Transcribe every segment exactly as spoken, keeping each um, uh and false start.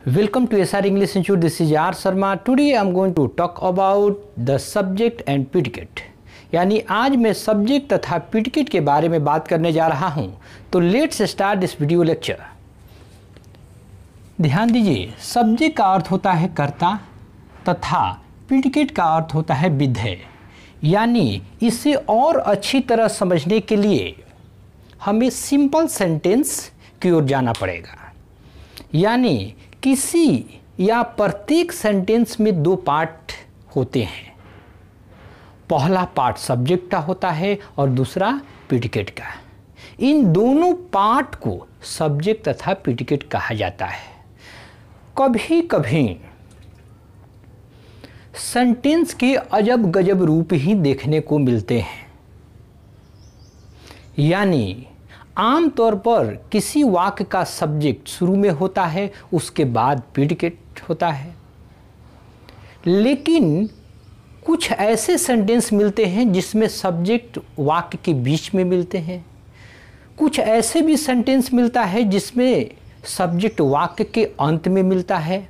Welcome to S R English Institute. This is R Sharma. Today I am going to talk about the subject and predicate. यानी आज मैं subject तथा predicate के बारे में बात करने जा रहा हूं। तो let's start this video lecture. ध्यान दीजिए, सब्जेक्ट का अर्थ होता है कर्ता तथा प्रीडिकेट का अर्थ होता है विधेय। यानी इसे और अच्छी तरह समझने के लिए हमें सिंपल सेंटेंस की ओर जाना पड़ेगा। यानी किसी या प्रत्येक सेंटेंस में दो पार्ट होते हैं। पहला पार्ट सब्जेक्ट का होता है और दूसरा प्रीडिकेट का। इन दोनों पार्ट को सब्जेक्ट तथा प्रीडिकेट कहा जाता है। कभी कभी सेंटेंस के अजब गजब रूप ही देखने को मिलते हैं। यानी आमतौर पर किसी वाक्य का सब्जेक्ट शुरू में होता है, उसके बाद प्रीडिकेट होता है। लेकिन कुछ ऐसे सेंटेंस मिलते हैं जिसमें सब्जेक्ट वाक्य के बीच में मिलते हैं। कुछ ऐसे भी सेंटेंस मिलता है जिसमें सब्जेक्ट वाक्य के अंत में मिलता है।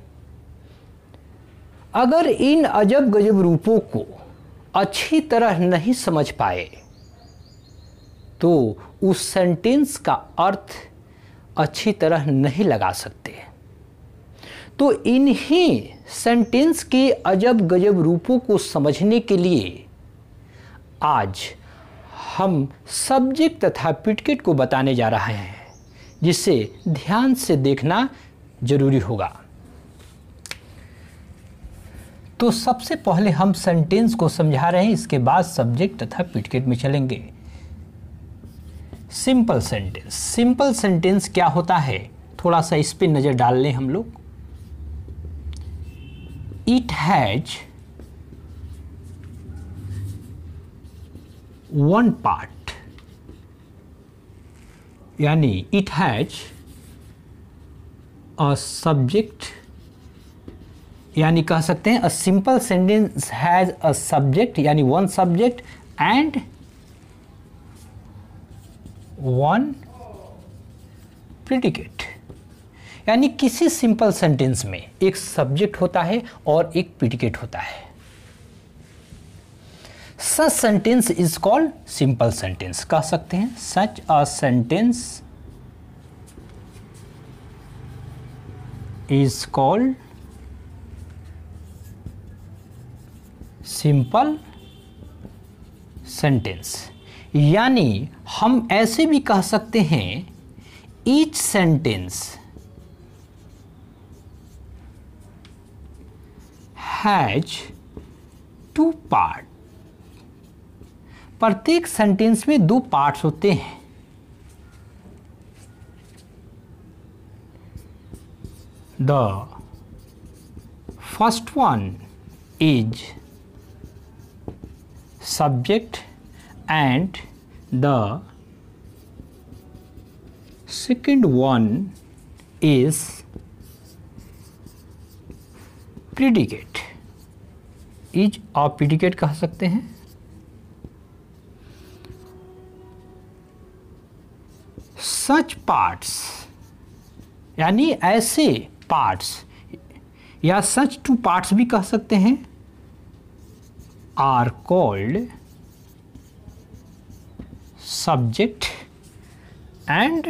अगर इन अजब गजब रूपों को अच्छी तरह नहीं समझ पाए तो उस सेंटेंस का अर्थ अच्छी तरह नहीं लगा सकते। तो इन्हीं सेंटेंस के अजब गजब रूपों को समझने के लिए आज हम सब्जेक्ट तथा प्रीडिकेट को बताने जा रहे हैं, जिसे ध्यान से देखना जरूरी होगा। तो सबसे पहले हम सेंटेंस को समझा रहे हैं, इसके बाद सब्जेक्ट तथा प्रीडिकेट में चलेंगे। Simple sentence. सिंपल सेंटेंस क्या होता है, थोड़ा सा इस पे नजर डाल लें हम लोग। इट हैज वन पार्ट, यानी इट हैज अ सब्जेक्ट, यानी कह सकते हैं a simple sentence has a subject, यानी one subject and one predicate. यानी किसी सिंपल सेंटेंस में एक सब्जेक्ट होता है और एक प्रीडिकेट होता है। Such sentence is called simple sentence. कह सकते हैं such a sentence is called simple sentence. यानी हम ऐसे भी कह सकते हैं each sentence has two part. प्रत्येक सेंटेंस में दो पार्ट्स होते हैं। The first one is subject and the second one is predicate। is or predicate कह सकते हैं। such parts, यानी ऐसे parts या such two parts भी कह सकते हैं, are called subject and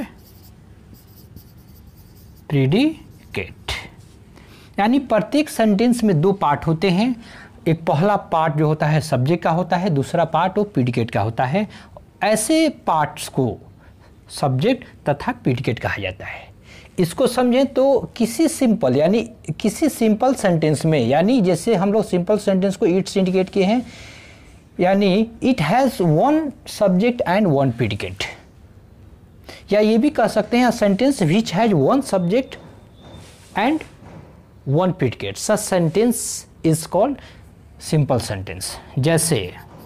predicate। यानी प्रत्येक सेंटेंस में दो पार्ट होते हैं। एक पहला पार्ट जो होता है सब्जेक्ट का होता है, दूसरा पार्ट वो प्रीडिकेट का होता है। ऐसे पार्ट्स को सब्जेक्ट तथा प्रीडिकेट कहा जाता है। इसको समझें तो किसी सिंपल यानी किसी सिंपल सेंटेंस में, यानी जैसे हम लोग सिंपल सेंटेंस को इट से इंडिकेट किए हैं, यानी it has one subject and one predicate. या ये भी कह सकते हैं sentence which has one subject and one predicate. Such sentence is called simple sentence. जैसे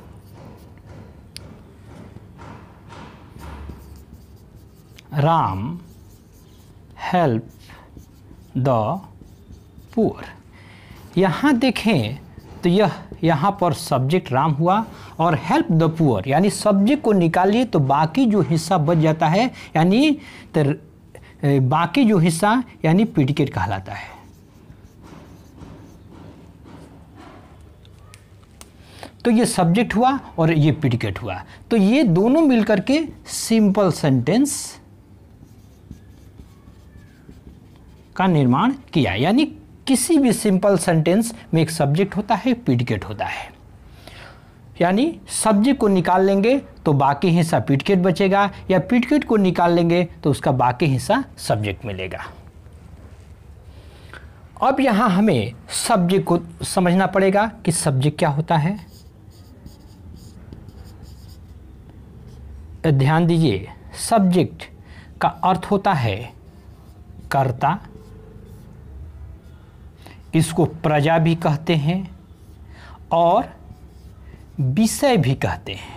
राम हेल्प द पुअर। यहाँ देखें तो यह यहाँ पर सब्जेक्ट राम हुआ और हेल्प द पुअर, यानी सब्जेक्ट को निकालिए तो बाकी जो हिस्सा बच जाता है, यानी तो बाकी जो हिस्सा यानी प्रीडिकेट कहलाता है। तो ये सब्जेक्ट हुआ और ये प्रीडिकेट हुआ, तो ये दोनों मिलकर के सिंपल सेंटेंस का निर्माण किया। यानी किसी भी सिंपल सेंटेंस में एक सब्जेक्ट होता है, प्रीडिकेट होता है। यानी सब्जेक्ट को निकाल लेंगे तो बाकी हिस्सा प्रीडिकेट बचेगा, या प्रीडिकेट को निकाल लेंगे तो उसका बाकी हिस्सा सब्जेक्ट मिलेगा। अब यहां हमें सब्जेक्ट को समझना पड़ेगा कि सब्जेक्ट क्या होता है। ध्यान दीजिए, सब्जेक्ट का अर्थ होता है कर्ता, इसको प्रजा भी कहते हैं और विषय भी कहते हैं।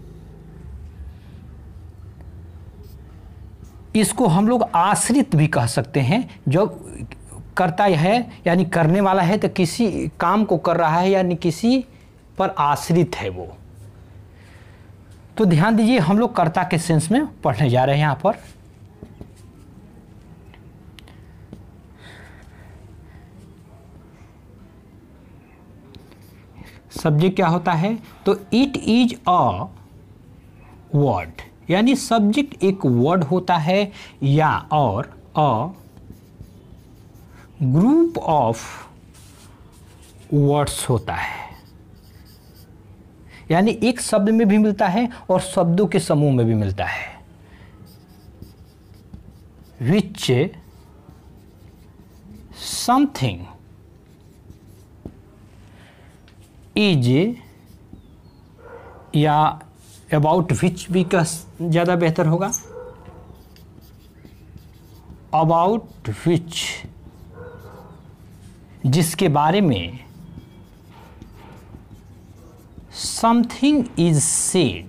इसको हम लोग आश्रित भी कह सकते हैं। जो कर्ता है यानी करने वाला है, तो किसी काम को कर रहा है यानी किसी पर आश्रित है वो। तो ध्यान दीजिए, हम लोग कर्ता के सेंस में पढ़ने जा रहे हैं यहां पर। सब्जेक्ट क्या होता है, तो इट इज अ वर्ड, यानी सब्जेक्ट एक वर्ड होता है या और अ ग्रुप ऑफ वर्ड्स होता है। यानी एक शब्द में भी मिलता है और शब्दों के समूह में भी मिलता है। विच समथिंग इज, या अबाउट विच भी का ज़्यादा बेहतर होगा, अबाउट विच, जिसके बारे में something is said,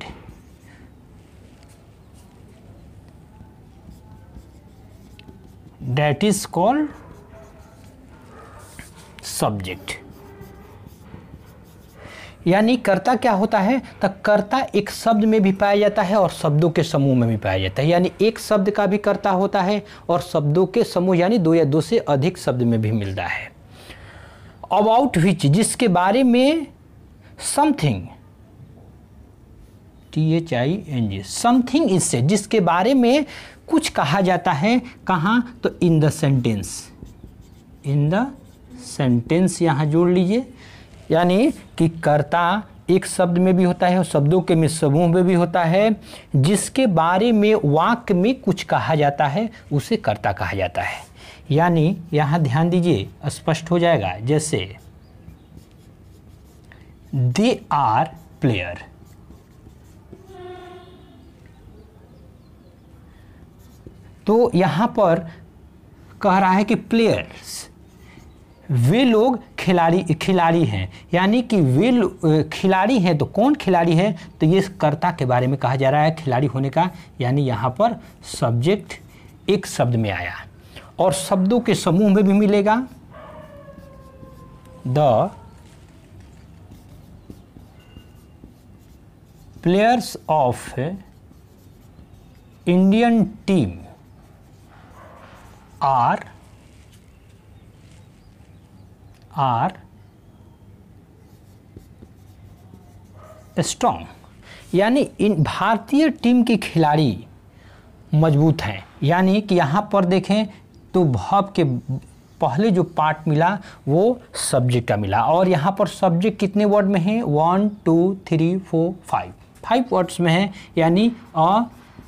that is called subject. यानी कर्ता क्या होता है, तो कर्ता एक शब्द में भी पाया जाता है और शब्दों के समूह में भी पाया जाता है। यानी एक शब्द का भी कर्ता होता है और शब्दों के समूह यानी दो या दो से अधिक शब्द में भी मिलता है। अबाउट विच, जिसके बारे में, something, T H I N G, something इससे, जिसके बारे में कुछ कहा जाता है। कहाँ, तो in the sentence, in the sentence यहाँ जोड़ लीजिए। यानी कि कर्ता एक शब्द में भी होता है और शब्दों के में समूह में भी होता है। जिसके बारे में वाक्य में कुछ कहा जाता है उसे कर्ता कहा जाता है। यानी यहाँ ध्यान दीजिए, स्पष्ट हो जाएगा। जैसे दे आर प्लेयर, तो यहाँ पर कह रहा है कि प्लेयर्स, वे लोग खिलाड़ी खिलाड़ी हैं। यानी कि वे खिलाड़ी हैं, तो कौन खिलाड़ी है, तो ये कर्ता के बारे में कहा जा रहा है खिलाड़ी होने का। यानी यहाँ पर सब्जेक्ट एक शब्द में आया और शब्दों के समूह में भी मिलेगा। The players of Indian team are are strong, यानी इन भारतीय टीम के खिलाड़ी मजबूत हैं। यानी कि यहाँ पर देखें तो भाव के पहले जो पार्ट मिला वो सब्जेक्ट का मिला, और यहाँ पर सब्जेक्ट कितने वर्ड में है, one two three four five five words में है। यानी अ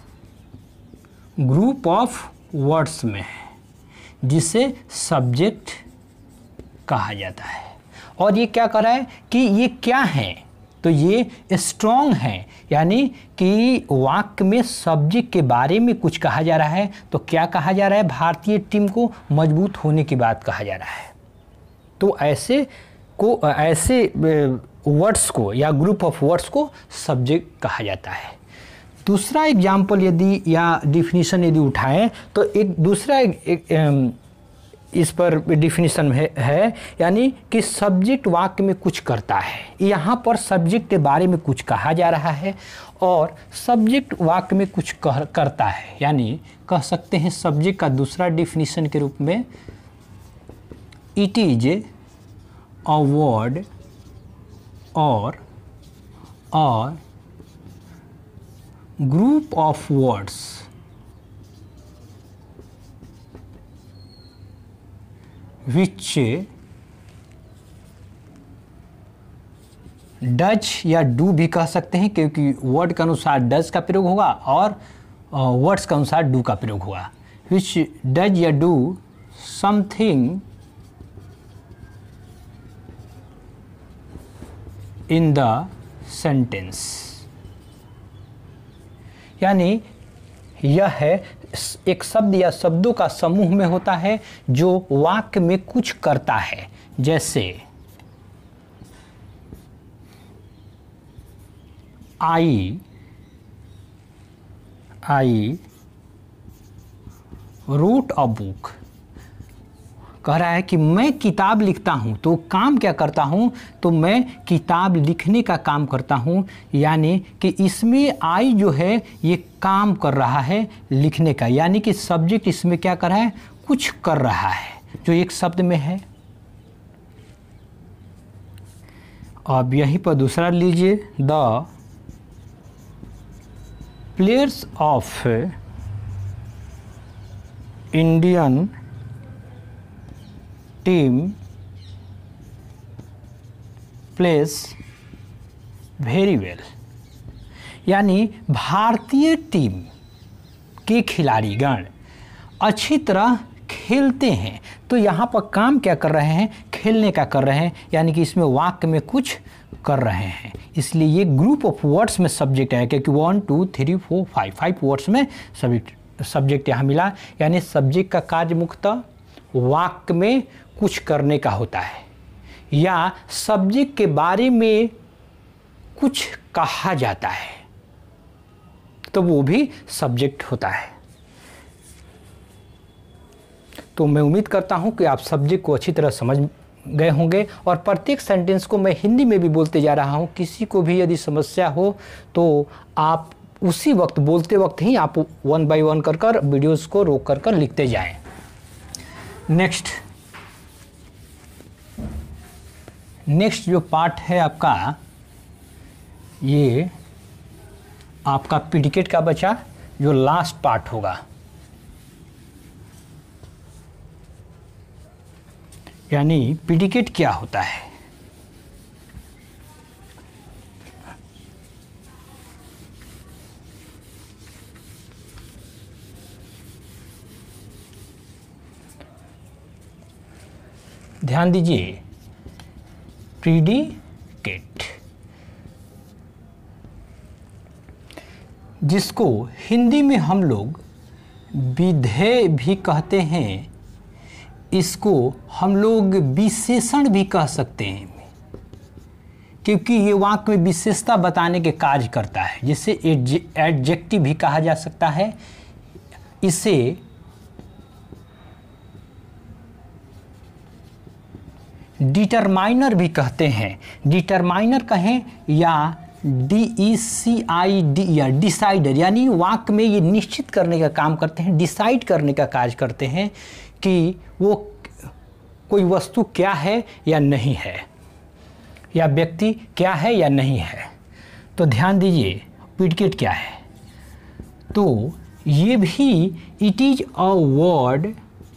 ग्रुप ऑफ वर्ड्स में है, जिसे सब्जेक्ट कहा जाता है। और ये क्या कर रहा है कि ये क्या है, तो ये स्ट्रॉन्ग है। यानी कि वाक्य में सब्जेक्ट के बारे में कुछ कहा जा रहा है, तो क्या कहा जा रहा है, भारतीय टीम को मजबूत होने की बात कहा जा रहा है। तो ऐसे को ऐसे वर्ड्स को या ग्रुप ऑफ वर्ड्स को सब्जेक्ट कहा जाता है। दूसरा एग्जाम्पल यदि या डिफिनीशन यदि उठाएं तो एक दूसरा एक, एक, इस पर डिफिनीशन है, है यानी कि सब्जेक्ट वाक्य में कुछ करता है। यहाँ पर सब्जेक्ट के बारे में कुछ कहा जा रहा है और सब्जेक्ट वाक्य में कुछ कह, करता है। यानी कह सकते हैं सब्जेक्ट का दूसरा डिफिनीशन के रूप में, इट इज अ वर्ड और और group of words which does या do भी कह सकते हैं, क्योंकि वर्ड के अनुसार does का प्रयोग होगा और वर्ड्स के अनुसार do का प्रयोग होगा। which does या do something in the sentence, यानी यह है एक शब्द या शब्दों का समूह में होता है जो वाक्य में कुछ करता है। जैसे आई आई रोट अ बुक, कह रहा है कि मैं किताब लिखता हूँ, तो काम क्या करता हूँ, तो मैं किताब लिखने का काम करता हूँ, यानी कि इसमें आई जो है ये काम कर रहा है लिखने का, यानी कि सब्जेक्ट इसमें क्या कर रहा है, कुछ कर रहा है जो एक शब्द में है। अब यहीं पर दूसरा लीजिए, the players of Indian team plays very well, यानी भारतीय टीम के खिलाड़ीगण अच्छी तरह खेलते हैं। तो यहाँ पर काम क्या कर रहे हैं, खेलने का कर रहे हैं, यानी कि इसमें वाक्य में कुछ कर रहे हैं, इसलिए ये ग्रुप ऑफ वर्ड्स में सब्जेक्ट है, क्योंकि one two three four five five words में सब्जेक्ट सब्जेक्ट यहाँ मिला, यानी सब्जेक्ट का कार्य मुख्यतः वाक्य में कुछ करने का होता है या सब्जेक्ट के बारे में कुछ कहा जाता है, तो वो भी सब्जेक्ट होता है। तो मैं उम्मीद करता हूं कि आप सब्जेक्ट को अच्छी तरह समझ गए होंगे और प्रत्येक सेंटेंस को मैं हिंदी में भी बोलते जा रहा हूं। किसी को भी यदि समस्या हो तो आप उसी वक्त बोलते वक्त ही आप वन बाय वन कर कर वीडियोस को रोक कर कर लिखते जाएं। नेक्स्ट नेक्स्ट जो पार्ट है आपका, ये आपका प्रीडिकेट का बचा जो लास्ट पार्ट होगा, यानी प्रीडिकेट क्या होता है। ध्यान दीजिए, प्रीडिकेट जिसको हिंदी में हम लोग विधेय भी कहते हैं, इसको हम लोग विशेषण भी कह सकते हैं, क्योंकि ये वाक्य में विशेषता बताने के कार्य करता है, जिसे एडजेक्टिव भी कहा जा सकता है। इसे डिटरमाइनर भी कहते हैं, डिटरमाइनर कहें या D E C I D या डिसाइडर, यानी वाक्य में ये निश्चित करने का काम करते हैं, डिसाइड करने का कार्य करते हैं कि वो कोई वस्तु क्या है या नहीं है, या व्यक्ति क्या है या नहीं है। तो ध्यान दीजिए प्रीडिकेट क्या है, तो ये भी इट इज अ वर्ड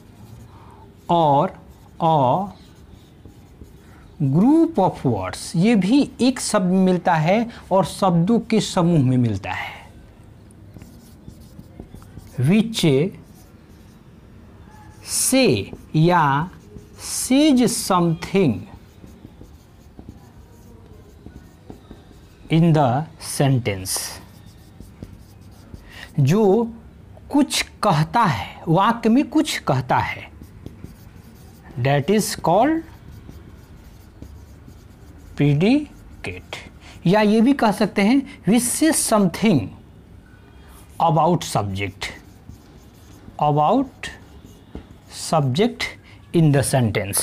और अ ग्रुप ऑफ वर्ड्स, ये भी एक शब्द मिलता है और शब्दों के समूह में मिलता है। विच से या says something in the sentence, जो कुछ कहता है, वाक्य में कुछ कहता है, दैट इज कॉल्ड प्रीडिकेट। या ये भी कह सकते हैं विच से something about subject, about subject in the sentence,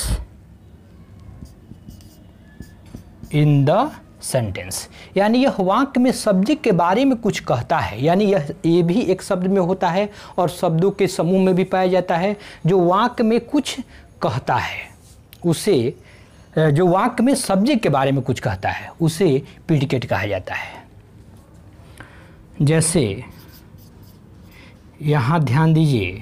in the sentence, यानी यह वाक्य में सब्जेक्ट के बारे में कुछ कहता है, यानी यह ये भी एक शब्द में होता है और शब्दों के समूह में भी पाया जाता है। जो वाक्य में कुछ कहता है उसे जो वाक्य में सब्जेक्ट के बारे में कुछ कहता है उसे प्रीडिकेट कहा जाता है। जैसे यहाँ ध्यान दीजिए,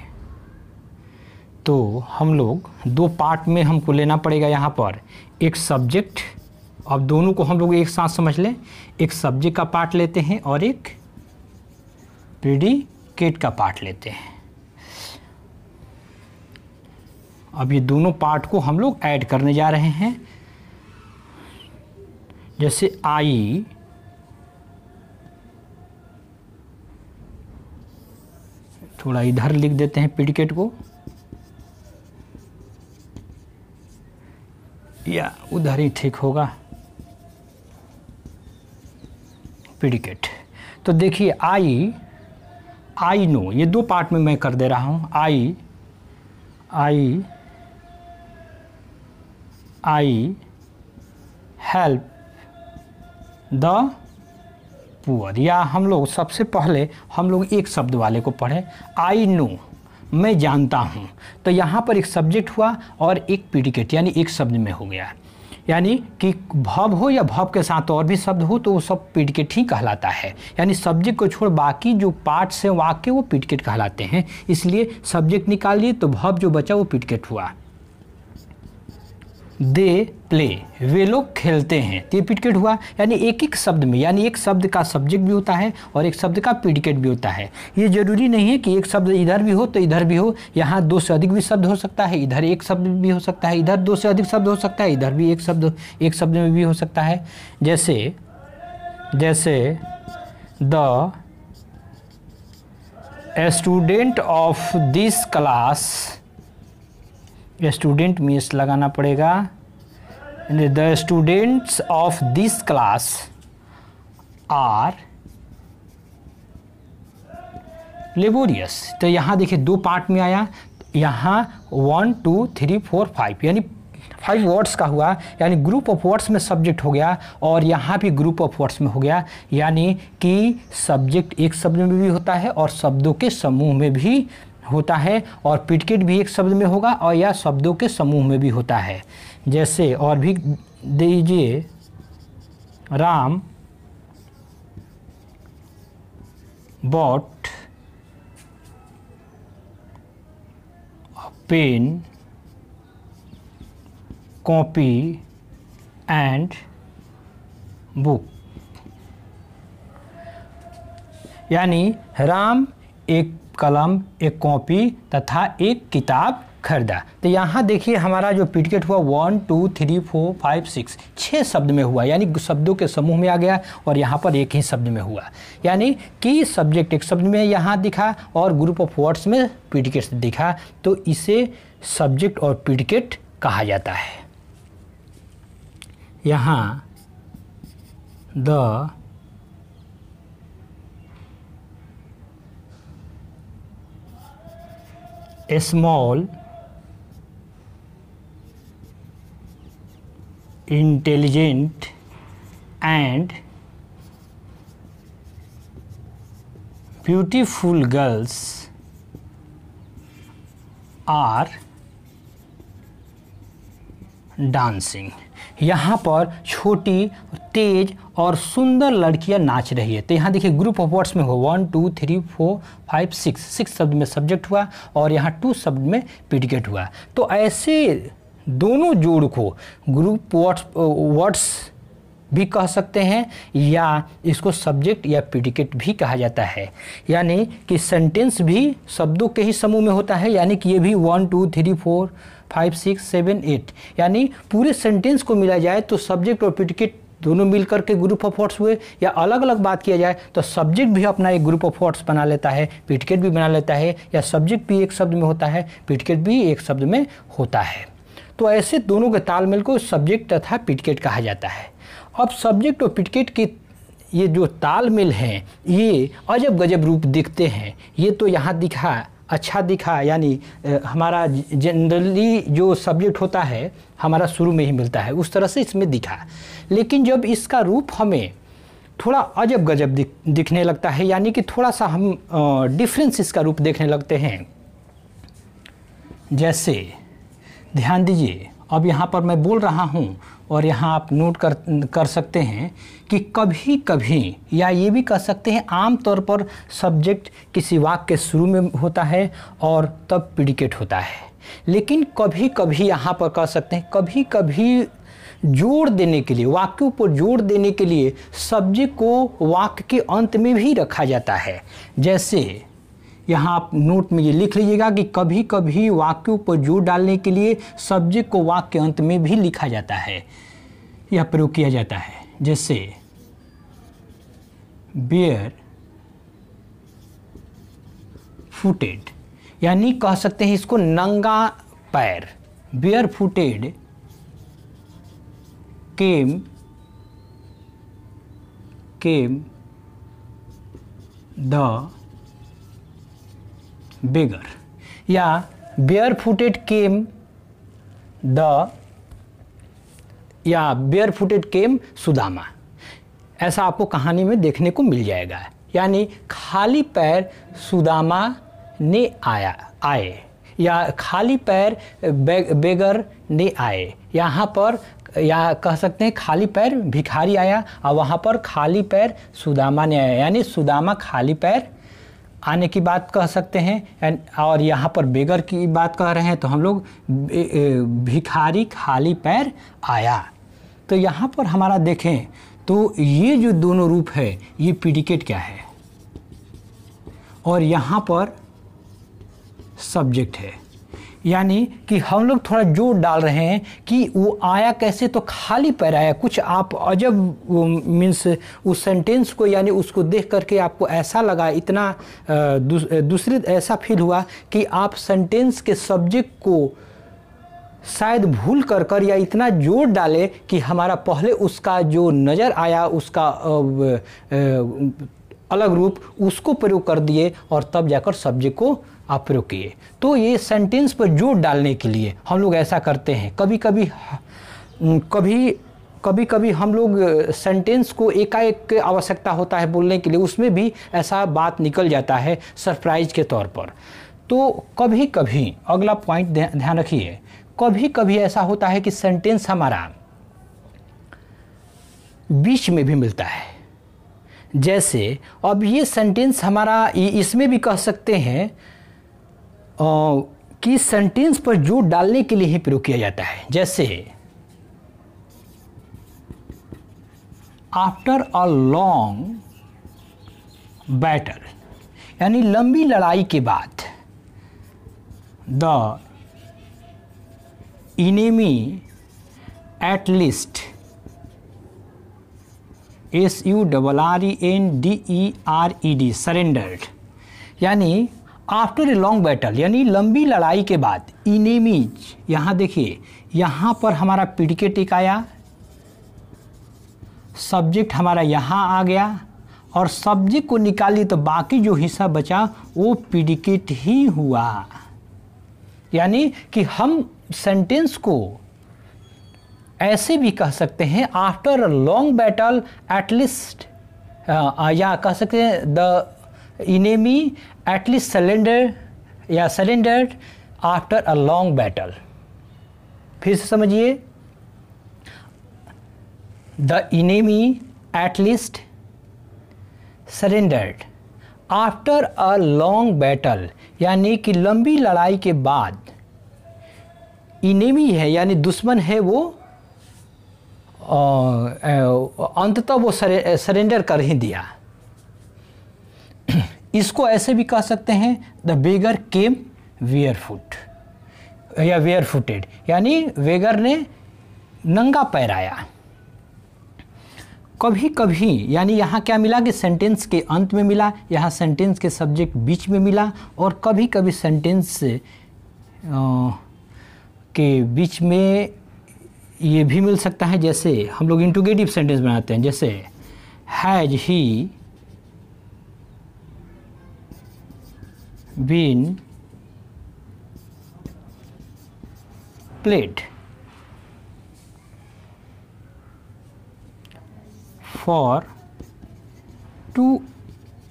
तो हम लोग दो पार्ट में हमको लेना पड़ेगा। यहाँ पर एक सब्जेक्ट, अब दोनों को हम लोग एक साथ समझ लें, एक सब्जेक्ट का पार्ट लेते हैं और एक प्रीडिकेट का पार्ट लेते हैं। अब ये दोनों पार्ट को हम लोग ऐड करने जा रहे हैं। जैसे आई थोड़ा इधर लिख देते हैं प्रीडिकेट को, या उधर ही ठीक होगा। प्रीडिकेट तो देखिए आई आई नो, ये दो पार्ट में मैं कर दे रहा हूँ। I I I help the poor, या हम लोग सबसे पहले हम लोग एक शब्द वाले को पढ़ें। आई नो, मैं जानता हूँ। तो यहाँ पर एक सब्जेक्ट हुआ और एक प्रीडिकेट, यानी एक शब्द में हो गया। यानी कि भव हो या भव के साथ और भी शब्द हो तो वो सब प्रीडिकेट ही कहलाता है। यानी सब्जेक्ट को छोड़ बाकी जो पार्ट्स हैं वाक्य वो प्रीडिकेट कहलाते हैं। इसलिए सब्जेक्ट निकाल लिए तो भव जो बचा वो प्रीडिकेट हुआ। दे प्ले, वे लोग खेलते हैं, तो ये प्रीडिकेट हुआ। यानी एक एक शब्द में, यानी एक शब्द का सब्जेक्ट भी होता है और एक शब्द का प्रीडिकेट भी होता है। ये जरूरी नहीं है कि एक शब्द इधर भी हो तो इधर भी हो। यहाँ दो से अधिक भी शब्द हो सकता है, इधर एक शब्द भी हो सकता है, इधर दो से अधिक शब्द हो सकता है, इधर भी एक शब्द एक शब्द में भी हो सकता है। जैसे जैसे the student of this class, student means लगाना पड़ेगा। The students of this class are laborious. तो यहाँ देखिए दो पार्ट में आया, यहाँ one two three four five, यानी फाइव वर्ड्स का हुआ। यानी ग्रुप ऑफ वर्ड्स में सब्जेक्ट हो गया और यहाँ भी ग्रुप ऑफ वर्ड्स में हो गया। यानी कि सब्जेक्ट एक शब्द में भी होता है और शब्दों के समूह में भी होता है, और प्रीडिकेट भी एक शब्द में होगा और या शब्दों के समूह में भी होता है। जैसे और भी दीजिए, Ram bought pen copy and book. यानी राम एक कलम, एक कॉपी तथा एक किताब खरीदा। तो यहाँ देखिए हमारा जो प्रीडिकेट हुआ one two three four five six, छः शब्द में हुआ, यानी शब्दों के समूह में आ गया और यहाँ पर एक ही शब्द में हुआ। यानी कि सब्जेक्ट एक शब्द में यहाँ दिखा और ग्रुप ऑफ वर्ड्स में प्रीडिकेट दिखा, तो इसे सब्जेक्ट और प्रीडिकेट कहा जाता है। यहाँ the small intelligent and beautiful girls are dancing. यहाँ पर छोटी, तेज और सुंदर लड़कियां नाच रही है। तो यहाँ देखिए ग्रुप ऑफ वर्ड्स में हो one two three four five six, six शब्द में सब्जेक्ट हुआ और यहाँ टू शब्द में प्रीडिकेट हुआ। तो ऐसे दोनों जोड़ को ग्रुप वर्ड्स वर्ड्स भी कह सकते हैं या इसको सब्जेक्ट या प्रीडिकेट भी कहा जाता है। यानी कि सेंटेंस भी शब्दों के ही समूह में होता है, यानी कि ये भी one two three four five six seven eight, यानी पूरे सेंटेंस को मिला जाए तो सब्जेक्ट और प्रीडिकेट दोनों मिलकर के ग्रुप ऑफ वर्ड्स हुए। या अलग अलग बात किया जाए तो सब्जेक्ट भी अपना एक ग्रुप ऑफ वर्ड्स बना लेता है, प्रीडिकेट भी बना लेता है, या सब्जेक्ट भी एक शब्द में होता है, प्रीडिकेट भी एक शब्द में होता है। तो ऐसे दोनों के तालमेल को सब्जेक्ट तथा प्रीडिकेट कहा जाता है। अब सब्जेक्ट और प्रीडिकेट के ये जो तालमेल हैं ये अजब गजब रूप दिखते हैं। ये तो यहाँ दिखा, अच्छा दिखा, यानी हमारा जनरली जो सब्जेक्ट होता है हमारा शुरू में ही मिलता है, उस तरह से इसमें दिखा। लेकिन जब इसका रूप हमें थोड़ा अजब गजब दिख, दिखने लगता है, यानी कि थोड़ा सा हम डिफरेंस इसका रूप देखने लगते हैं। जैसे ध्यान दीजिए, अब यहाँ पर मैं बोल रहा हूँ और यहाँ आप नोट कर कर सकते हैं कि कभी कभी, या ये भी कह सकते हैं आम तौर पर सब्जेक्ट किसी वाक्य के शुरू में होता है और तब प्रीडिकेट होता है, लेकिन कभी कभी यहाँ पर कह सकते हैं कभी कभी जोड़ देने के लिए, वाक्यों पर जोड़ देने के लिए सब्जेक्ट को वाक्य के अंत में भी रखा जाता है। जैसे यहाँ आप नोट में ये लिख लीजिएगा कि कभी कभी वाक्यों पर जोड़ डालने के लिए सब्जेक्ट को वाक्य के अंत में भी लिखा जाता है या प्रयोग किया जाता है। जैसे बेयर फुटेड, यानी कह सकते हैं इसको नंगा पैर। Bare footed came came the beggar, या बेयर फुटेड केम द या बेयर फुटेड केम सुदामा, ऐसा आपको कहानी में देखने को मिल जाएगा। यानी खाली पैर सुदामा ने आया आए या खाली पैर बे, बेगर ने आए। यहाँ पर या कह सकते हैं खाली पैर भिखारी आया और वहाँ पर खाली पैर सुदामा ने आया, यानी सुदामा खाली पैर आने की बात कह सकते हैं। और यहाँ पर बेगर की बात कह रहे हैं तो हम लोग भिखारी खाली पैर आया। तो यहाँ पर हमारा देखें तो ये जो दोनों रूप है ये प्रीडिकेट क्या है और यहाँ पर सब्जेक्ट है, यानी कि हम लोग थोड़ा जोर डाल रहे हैं कि वो आया कैसे, तो खाली पैर आया। कुछ आप अजब मीन्स उस सेंटेंस को, यानी उसको देख करके आपको ऐसा लगा, इतना दूस, दूसरे ऐसा फील हुआ कि आप सेंटेंस के सब्जेक्ट को शायद भूल कर कर या इतना जोर डाले कि हमारा पहले उसका जो नज़र आया उसका आ, आ, अलग रूप उसको प्रयोग कर दिए और तब जाकर सब्जेक्ट को आप प्रयोग किए। तो ये सेंटेंस पर जोर डालने के लिए हम लोग ऐसा करते हैं। कभी कभी कभी कभी कभी हम लोग सेंटेंस को एकाएक आवश्यकता होता है बोलने के लिए, उसमें भी ऐसा बात निकल जाता है सरप्राइज के तौर पर। तो कभी कभी, अगला पॉइंट ध्यान रखिए, कभी कभी ऐसा होता है कि सेंटेंस हमारा बीच में भी मिलता है। जैसे अब ये सेंटेंस हमारा, इसमें भी कह सकते हैं आ, कि सेंटेंस पर जोर डालने के लिए ही प्रयोग किया जाता है। जैसे आफ्टर अ लॉन्ग बैटल, यानी लंबी लड़ाई के बाद, the enemy at least, S U double R E N D E R E D, surrendered, यानी आफ्टर ए लॉन्ग बैटल, यानी लंबी लड़ाई के बाद। इनेमीज, यहाँ देखिए यहाँ पर हमारा प्रीडिकेट एक आया, सब्जेक्ट हमारा यहाँ आ गया और सब्जेक्ट को निकाली तो बाकी जो हिस्सा बचा वो प्रीडिकेट ही हुआ। यानी कि हम सेंटेंस को ऐसे भी कह सकते हैं, after a long battle at least, या कह सकते हैं द इनेमी एटलीस्ट सरेंडर या surrendered after a long battle. फिर से समझिए, the enemy at least surrendered after a long battle, यानी कि लंबी लड़ाई के बाद इनेमी है यानी दुश्मन है, वो अंततः वो सरेंडर कर ही दिया। इसको ऐसे भी कह सकते हैं, the beggar came bare foot या वेयर फुटेड, यानी बेगर ने नंगा पैर आया। कभी कभी, यानी यहाँ क्या मिला कि सेंटेंस के अंत में मिला, यहाँ सेंटेंस के सब्जेक्ट बीच में मिला, और कभी कभी सेंटेंस के बीच में ये भी मिल सकता है। जैसे हम लोग इंट्रोगेटिव सेंटेंस बनाते हैं, जैसे has he been played for two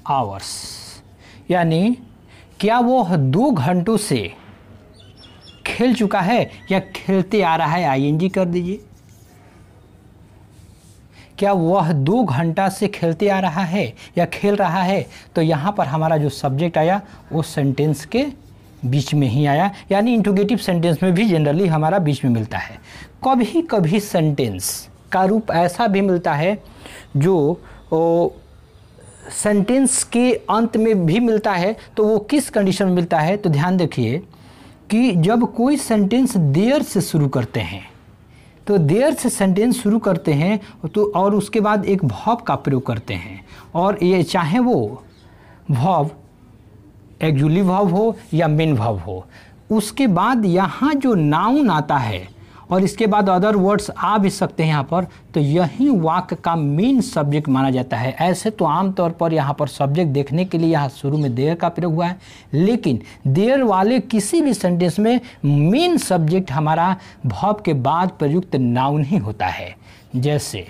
hours, यानी क्या वो दो घंटों से खेल चुका है या खेलते आ रहा है, आईएनजी कर दीजिए। क्या वह दो घंटा से खेलते आ रहा है या खेल रहा है, तो यहाँ पर हमारा जो सब्जेक्ट आया वो सेंटेंस के बीच में ही आया, यानी इंट्रोगेटिव सेंटेंस में भी जनरली हमारा बीच में मिलता है। कभी कभी सेंटेंस का रूप ऐसा भी मिलता है जो ओ, सेंटेंस के अंत में भी मिलता है। तो वो किस कंडीशन में मिलता है, तो ध्यान देखिए कि जब कोई सेंटेंस देयर से शुरू करते हैं, तो देयर से सेंटेंस शुरू करते हैं तो और उसके बाद एक वर्ब का प्रयोग करते हैं, और ये चाहे वो वर्ब एक्जुअली वर्ब हो या मेन वर्ब हो, उसके बाद यहाँ जो नाउन आता है और इसके बाद अदर वर्ड्स आ भी सकते हैं यहाँ पर, तो यही वाक्य का मेन सब्जेक्ट माना जाता है। ऐसे तो आमतौर पर यहाँ पर सब्जेक्ट देखने के लिए यहाँ शुरू में देयर का प्रयोग हुआ है, लेकिन देयर वाले किसी भी सेंटेंस में मेन सब्जेक्ट हमारा वर्ब के बाद प्रयुक्त नाउन ही होता है। जैसे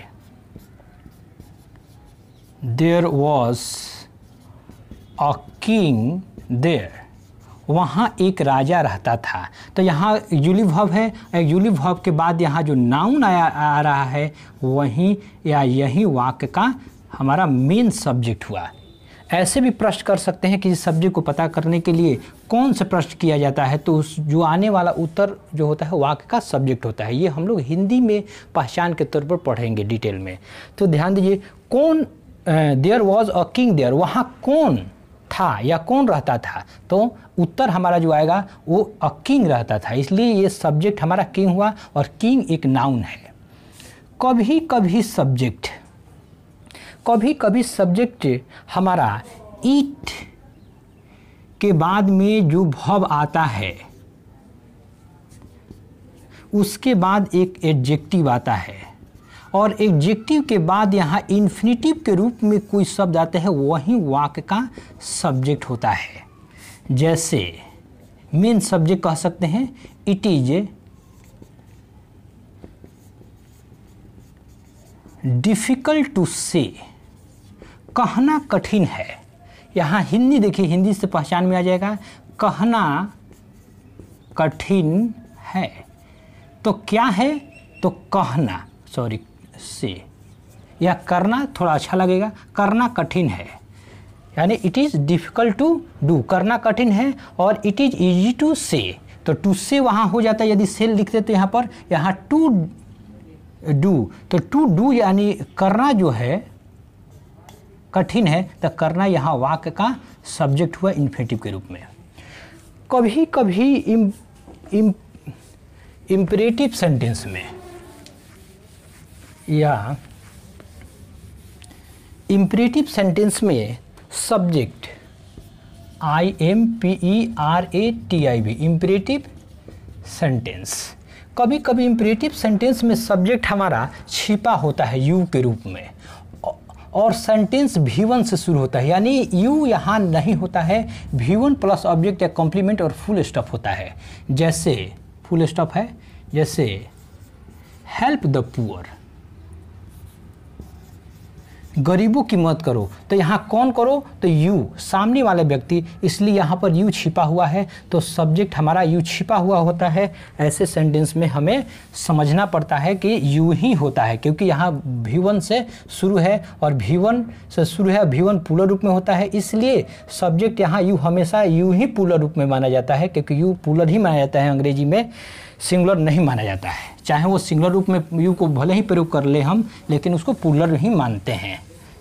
there was a king there, वहाँ एक राजा रहता था, तो यहाँ एक्जुअली वर्ब है, एक्जुअली वर्ब के बाद यहाँ जो नाउन आया आ रहा है वहीं या यही वाक्य का हमारा मेन सब्जेक्ट हुआ। ऐसे भी प्रश्न कर सकते हैं कि इस सब्जेक्ट को पता करने के लिए कौन से प्रश्न किया जाता है, तो उस जो आने वाला उत्तर जो होता है वाक्य का सब्जेक्ट होता है। ये हम लोग हिंदी में पहचान के तौर पर पढ़ेंगे डिटेल में। तो ध्यान दीजिए, कौन there was a king there, वहाँ कौन था या कौन रहता था, तो उत्तर हमारा जो आएगा वो अ किंग रहता था, इसलिए ये सब्जेक्ट हमारा किंग हुआ, और किंग एक नाउन है। कभी कभी सब्जेक्ट कभी कभी सब्जेक्ट हमारा ईट के बाद में जो वर्ब आता है उसके बाद एक एडजेक्टिव आता है, और एडजेक्टिव के बाद यहाँ इन्फिनिटिव के रूप में कोई शब्द आते हैं, वही वाक्य का सब्जेक्ट होता है। जैसे मेन सब्जेक्ट कह सकते हैं इट इज डिफिकल्ट टू से, कहना कठिन है। यहाँ हिंदी देखिए, हिंदी से पहचान में आ जाएगा, कहना कठिन है। तो क्या है, तो कहना सॉरी से या करना थोड़ा अच्छा लगेगा, करना कठिन है, यानी it is difficult to do, करना कठिन है, और इट इज़ ईजी टू से, तो टू से वहाँ हो जाता है यदि से लिखते तो यहाँ पर, यहाँ टू डू, तो टू डू यानी करना जो है कठिन है, तो करना यहाँ वाक्य का सब्जेक्ट हुआ इन्फिनिटिव के रूप में। कभी कभी इम, इम, इम्परेटिव सेंटेंस में या इम्परेटिव सेंटेंस में subject I M P E R A T I B, imperative sentence, कभी कभी इम्परेटिव सेंटेंस में सब्जेक्ट हमारा छिपा होता है यू के रूप में, और सेंटेंस भी वन से शुरू होता है, यानी यू यहाँ नहीं होता है, भी वन प्लस ऑब्जेक्ट या कॉम्प्लीमेंट और फुल स्टॉप होता है। जैसे फुल स्टॉप है, जैसे हेल्प द पुअर, गरीबों की मदद करो, तो यहाँ कौन करो, तो यू, सामने वाले व्यक्ति, इसलिए यहाँ पर यू छिपा हुआ है, तो सब्जेक्ट हमारा यू छिपा हुआ होता है। ऐसे सेंटेंस में हमें समझना पड़ता है कि यू ही होता है, क्योंकि यहाँ भी वन से शुरू है और भी वन से शुरू है, भी वन पूर्ण रूप में होता है, इसलिए सब्जेक्ट यहाँ यू हमेशा यू ही पूर्ण रूप में माना जाता है, क्योंकि यू पूर्ण ही माना जाता है, अंग्रेजी में सिंगुलर नहीं माना जाता है। चाहे वो सिंगुलर रूप में यू को भले ही प्रयोग कर ले हम, लेकिन उसको प्लूरल ही मानते हैं।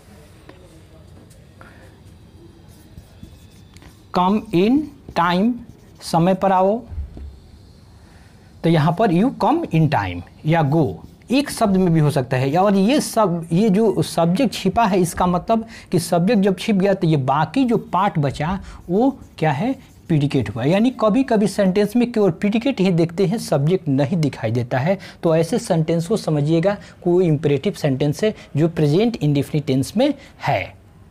कम इन टाइम, समय पर आओ, तो यहाँ पर यू कम इन टाइम, या गो एक शब्द में भी हो सकता है। और ये सब ये जो सब्जेक्ट छिपा है, इसका मतलब कि सब्जेक्ट जब छिप गया तो ये बाकी जो पार्ट बचा वो क्या है, प्रीडिकेट हुआ। यानी कभी कभी सेंटेंस में केवल प्रीडिकेट ही देखते हैं, सब्जेक्ट नहीं दिखाई देता है, तो ऐसे सेंटेंस को समझिएगा कोई इंपरेटिव सेंटेंस है जो प्रेजेंट इंडेफिनिट टेंस में है।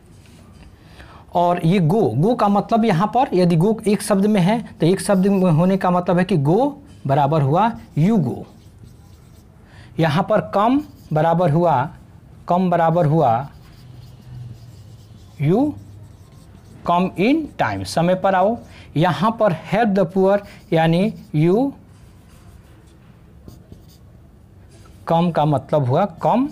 और ये गो, गो का मतलब यहाँ पर यदि गो एक शब्द में है तो एक शब्द में होने का मतलब है कि गो बराबर हुआ यू गो। यहाँ पर कम बराबर हुआ कम बराबर हुआ यू कम इन टाइम, समय पर आओ। यहाँ पर हेल्प द पुअर यानी यू कम का मतलब हुआ कम,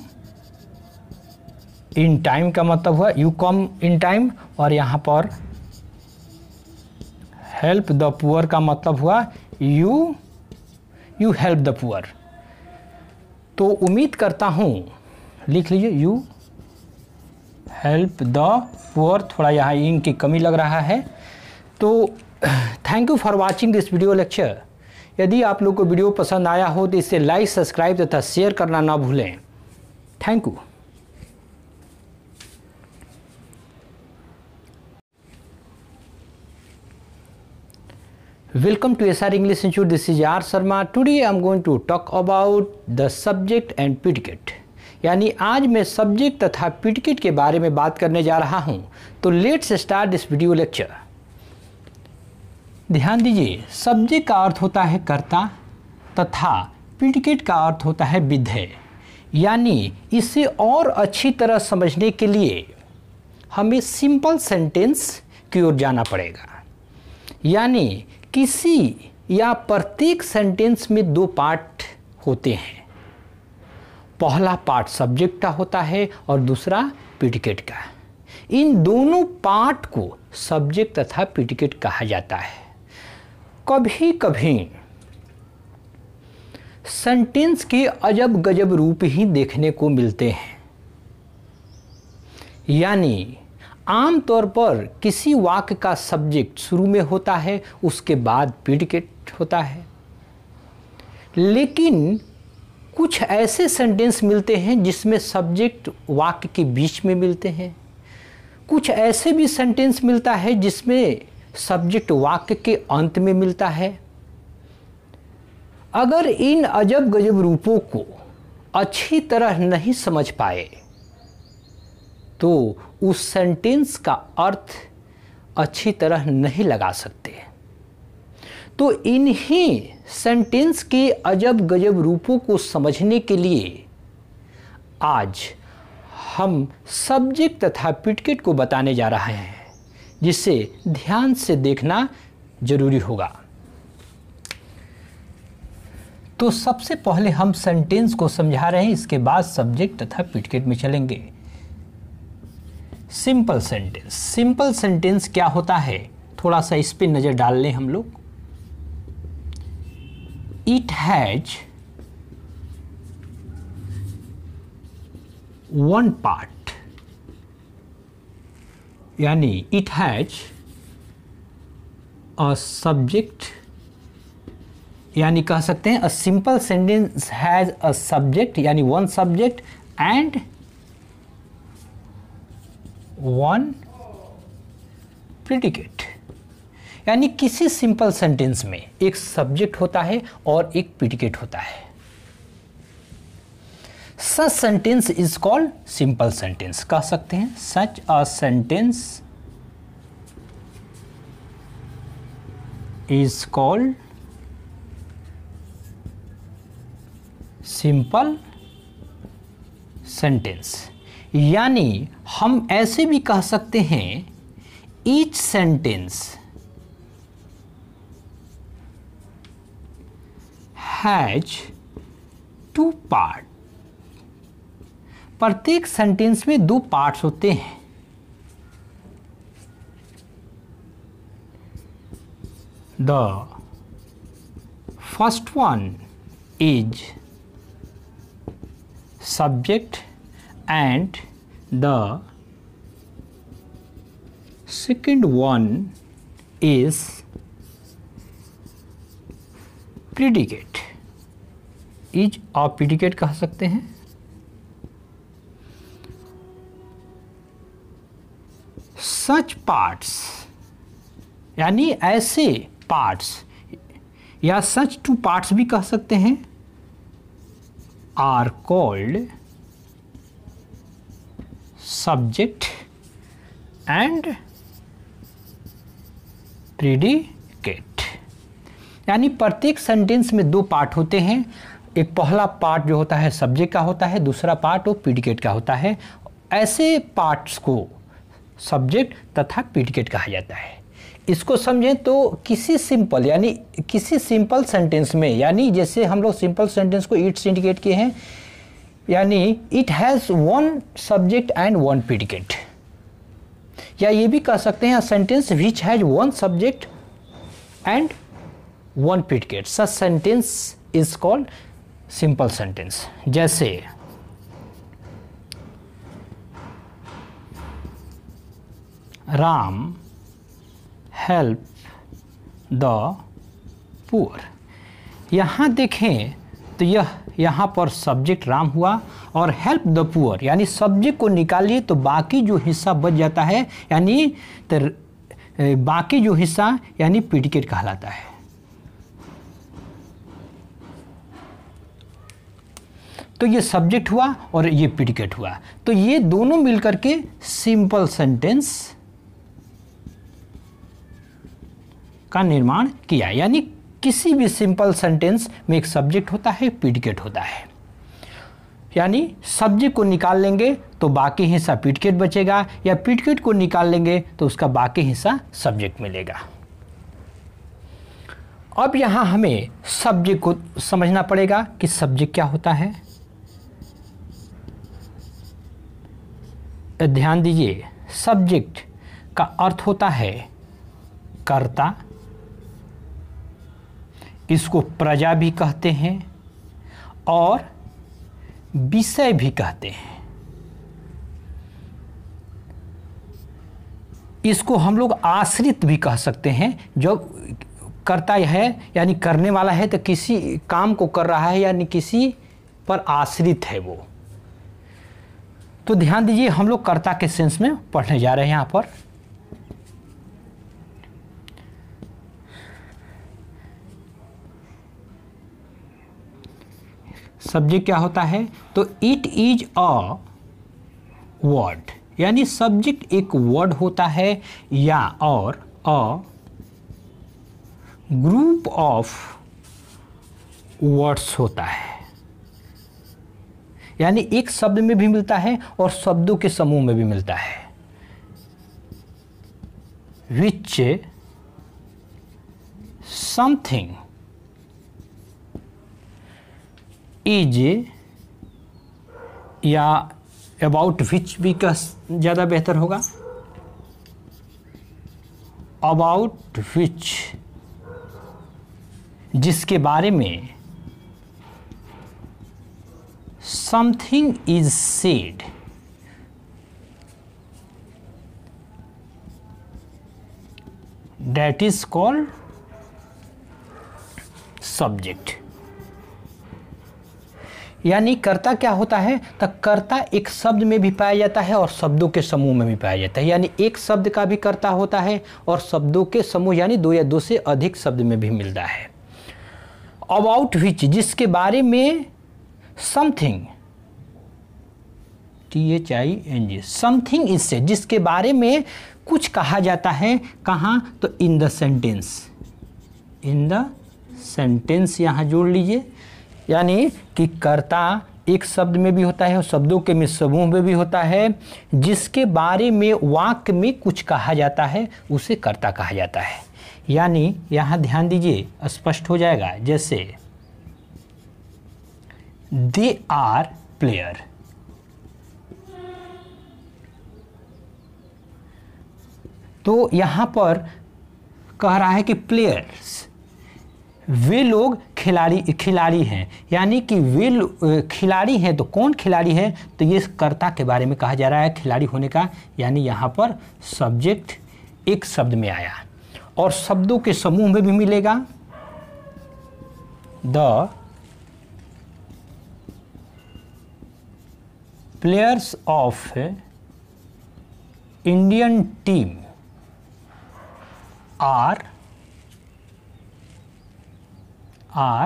इन टाइम का मतलब हुआ यू कम इन टाइम, और यहाँ पर हेल्प द पुअर का मतलब हुआ you you help the poor. तो उम्मीद करता हूँ, लिख लीजिए यू हेल्प द पुअर, थोड़ा यहाँ इन की कमी लग रहा है। तो thank you for watching this video lecture. यदि आप लोग को वीडियो पसंद आया हो तो इसे लाइक, सब्सक्राइब तथा शेयर करना ना भूलें। Thank you. Welcome to S R English Institute. This is R Sharma. Today I am going to talk about the subject and predicate. यानी आज मैं सब्जेक्ट तथा प्रीडिकेट के बारे में बात करने जा रहा हूं। तो let's start this video lecture. ध्यान दीजिए, सब्जेक्ट का अर्थ होता है कर्ता तथा प्रीडिकेट का अर्थ होता है विधेय। यानी इसे और अच्छी तरह समझने के लिए हमें सिंपल सेंटेंस की ओर जाना पड़ेगा। यानी किसी या प्रत्येक सेंटेंस में दो पार्ट होते हैं। पहला पार्ट सब्जेक्ट का होता है और दूसरा प्रीडिकेट का। इन दोनों पार्ट को सब्जेक्ट तथा प्रीडिकेट कहा जाता है। कभी कभी सेंटेंस के अजब गजब रूप ही देखने को मिलते हैं। यानी आमतौर पर किसी वाक्य का सब्जेक्ट शुरू में होता है, उसके बाद प्रीडिकेट होता है। लेकिन कुछ ऐसे सेंटेंस मिलते हैं जिसमें सब्जेक्ट वाक्य के बीच में मिलते हैं। कुछ ऐसे भी सेंटेंस मिलता है जिसमें सब्जेक्ट वाक्य के अंत में मिलता है। अगर इन अजब गजब रूपों को अच्छी तरह नहीं समझ पाए तो उस सेंटेंस का अर्थ अच्छी तरह नहीं लगा सकते। तो इन्हीं सेंटेंस के अजब गजब रूपों को समझने के लिए आज हम सब्जेक्ट तथा प्रीडिकेट को बताने जा रहे हैं, जिसे ध्यान से देखना जरूरी होगा। तो सबसे पहले हम सेंटेंस को समझा रहे हैं, इसके बाद सब्जेक्ट तथा प्रीडिकेट में चलेंगे। Simple sentence. सिंपल सेंटेंस क्या होता है, थोड़ा सा इस पे नजर डाल लें हम लोग। इट हैज वन पार्ट, यानी इट हैज अ सब्जेक्ट, यानी कह सकते हैं a simple sentence has a subject, यानी one subject and one predicate. यानी किसी सिंपल सेंटेंस में एक सब्जेक्ट होता है और एक प्रीडिकेट होता है। Such sentence is called simple sentence. कह सकते हैं such a sentence is called simple sentence. यानी हम ऐसे भी कह सकते हैं each sentence has two part. प्रत्येक सेंटेंस में दो पार्ट्स होते हैं। The first one is subject and the second one is predicate। is or predicate कह सकते हैं। such parts यानी ऐसे parts या such two parts भी कह सकते हैं are called subject and predicate. यानी प्रत्येक सेंटेंस में दो पार्ट होते हैं। एक पहला पार्ट जो होता है सब्जेक्ट का होता है, दूसरा पार्ट वो प्रीडिकेट का होता है। ऐसे पार्ट्स को सब्जेक्ट तथा प्रीडिकेट कहा जाता है। इसको समझें तो किसी सिंपल यानी किसी सिंपल सेंटेंस में, यानी जैसे हम लोग सिंपल सेंटेंस को इट से इंडिकेट किए हैं, यानी it has one subject and one predicate, या ये भी कह सकते हैं sentence which has one subject and one predicate, such sentence is called simple sentence. जैसे राम हेल्प द पुअर। यहाँ देखें तो यह यहाँ पर सब्जेक्ट राम हुआ और हेल्प द पुअर, यानी सब्जेक्ट को निकालिए तो बाकी जो हिस्सा बच जाता है, यानी तो बाकी जो हिस्सा यानी प्रेडिकेट कहलाता है। तो ये सब्जेक्ट हुआ और ये प्रेडिकेट हुआ, तो ये दोनों मिलकर के सिंपल सेंटेंस का निर्माण किया। यानी किसी भी सिंपल सेंटेंस में एक सब्जेक्ट होता है, प्रेडिकेट होता है, यानी सब्जेक्ट को निकाल लेंगे तो बाकी हिस्सा प्रेडिकेट बचेगा, या प्रेडिकेट को निकाल लेंगे तो उसका बाकी हिस्सा सब्जेक्ट मिलेगा। अब यहां हमें सब्जेक्ट को समझना पड़ेगा कि सब्जेक्ट क्या होता है। ध्यान दीजिए, सब्जेक्ट का अर्थ होता है कर्ता, इसको प्रजा भी कहते हैं और विषय भी कहते हैं। इसको हम लोग आश्रित भी कह सकते हैं, जो कर्ता है यानी करने वाला है तो किसी काम को कर रहा है यानी किसी पर आश्रित है वो। तो ध्यान दीजिए, हम लोग कर्ता के सेंस में पढ़ने जा रहे हैं। यहाँ पर सब्जेक्ट क्या होता है, तो इट इज अ वर्ड, यानी सब्जेक्ट एक वर्ड होता है या और अ ग्रुप ऑफ वर्ड्स होता है, यानी एक शब्द में भी मिलता है और शब्दों के समूह में भी मिलता है। विच समथिंग इज, या अबाउट विच भी का ज़्यादा बेहतर होगा, अबाउट विच जिसके बारे में something is said, that is called subject. यानी कर्ता क्या होता है, तो कर्ता एक शब्द में भी पाया जाता है और शब्दों के समूह में भी पाया जाता है, यानी एक शब्द का भी कर्ता होता है और शब्दों के समूह यानी दो या दो से अधिक शब्द में भी मिलता है। अबाउट विच जिसके बारे में, something T H I N G, something इससे जिसके बारे में कुछ कहा जाता है, कहाँ, तो in the sentence, in the sentence यहाँ जोड़ लीजिए, यानी कि कर्ता एक शब्द में भी होता है और शब्दों के में समूह में भी होता है, जिसके बारे में वाक्य में कुछ कहा जाता है उसे कर्ता कहा जाता है। यानी यहाँ ध्यान दीजिए, स्पष्ट हो जाएगा। जैसे दे आर प्लेयर, तो यहाँ पर कह रहा है कि प्लेयर्स वे लोग खिलाड़ी खिलाड़ी हैं, यानी कि वे खिलाड़ी हैं। तो कौन खिलाड़ी है, तो ये कर्ता के बारे में कहा जा रहा है खिलाड़ी होने का, यानी यहाँ पर सब्जेक्ट एक शब्द में आया और शब्दों के समूह में भी मिलेगा। The players of Indian team are are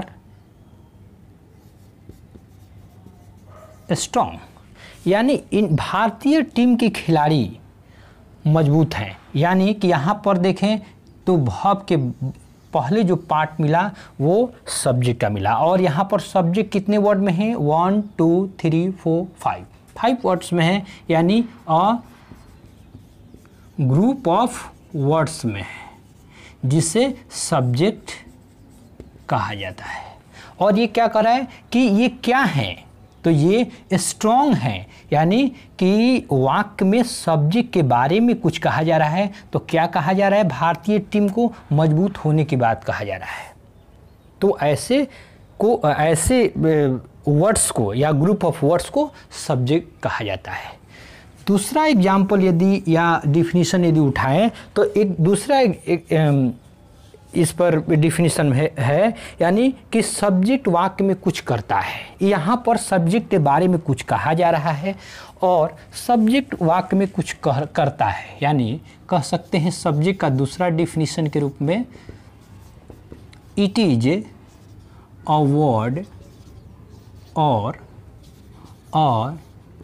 strong, यानी इन भारतीय टीम के खिलाड़ी मजबूत हैं। यानी कि यहाँ पर देखें तो भाव के पहले जो पार्ट मिला वो सब्जेक्ट का मिला, और यहाँ पर सब्जेक्ट कितने वर्ड में है, one two three four five five words में है, यानी अ ग्रुप ऑफ वर्ड्स में है। जिसे सब्जेक्ट कहा जाता है। और ये क्या कर रहा है कि ये क्या है, तो ये स्ट्रॉन्ग है, यानी कि वाक्य में सब्जेक्ट के बारे में कुछ कहा जा रहा है। तो क्या कहा जा रहा है, भारतीय टीम को मजबूत होने की बात कहा जा रहा है। तो ऐसे को ऐसे वर्ड्स को या ग्रुप ऑफ वर्ड्स को सब्जेक्ट कहा जाता है। दूसरा एग्जाम्पल यदि या डिफिनीशन यदि उठाएं तो एक दूसरा एक, एक, इस पर डिफिनीशन है, है यानी कि सब्जेक्ट वाक्य में कुछ करता है। यहाँ पर सब्जेक्ट के बारे में कुछ कहा जा रहा है और सब्जेक्ट वाक्य में कुछ कह, करता है, यानी कह सकते हैं सब्जेक्ट का दूसरा डिफिनीशन के रूप में इट इज अ वर्ड और और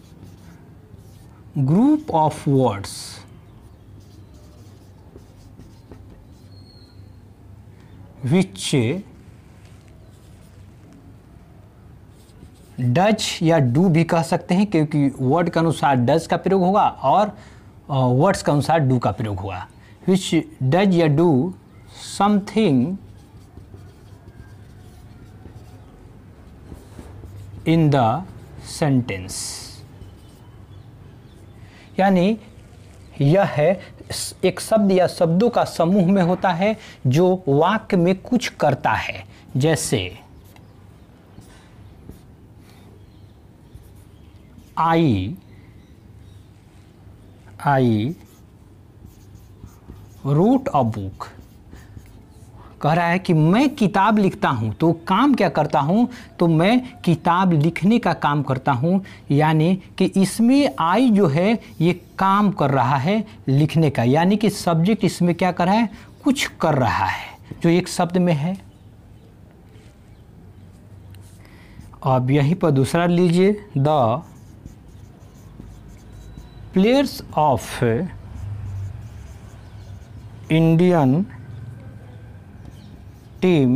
group of words which does या do भी कह सकते हैं, क्योंकि वर्ड के अनुसार does का प्रयोग होगा और वर्ड्स के अनुसार do का प्रयोग होगा। which does या do something in the sentence, यानी यह है एक शब्द या शब्दों का समूह में होता है जो वाक्य में कुछ करता है। जैसे आई आई रोट अ बुक, कह रहा है कि मैं किताब लिखता हूँ। तो काम क्या करता हूँ, तो मैं किताब लिखने का काम करता हूँ, यानी कि इसमें आई जो है ये काम कर रहा है लिखने का, यानी कि सब्जेक्ट इसमें क्या कर रहा है, कुछ कर रहा है जो एक शब्द में है। अब यहीं पर दूसरा लीजिए, the players of Indian team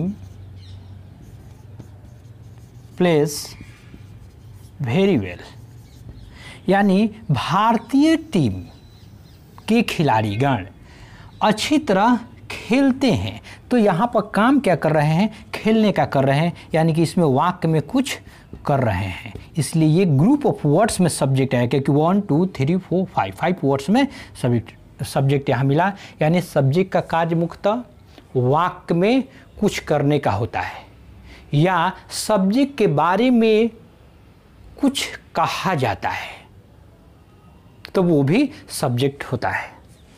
plays very well, यानी भारतीय टीम के खिलाड़ीगण अच्छी तरह खेलते हैं। तो यहाँ पर काम क्या कर रहे हैं, खेलने का कर रहे हैं, यानी कि इसमें वाक्य में कुछ कर रहे हैं। इसलिए ये ग्रुप ऑफ वर्ड्स में सब्जेक्ट है, क्योंकि one two three four five five words में सब्जेक्ट सब्जेक्ट यहाँ मिला, यानी सब्जेक्ट का कार्य मुख्यतः वाक्य में कुछ करने का होता है या सब्जेक्ट के बारे में कुछ कहा जाता है, तो वो भी सब्जेक्ट होता है।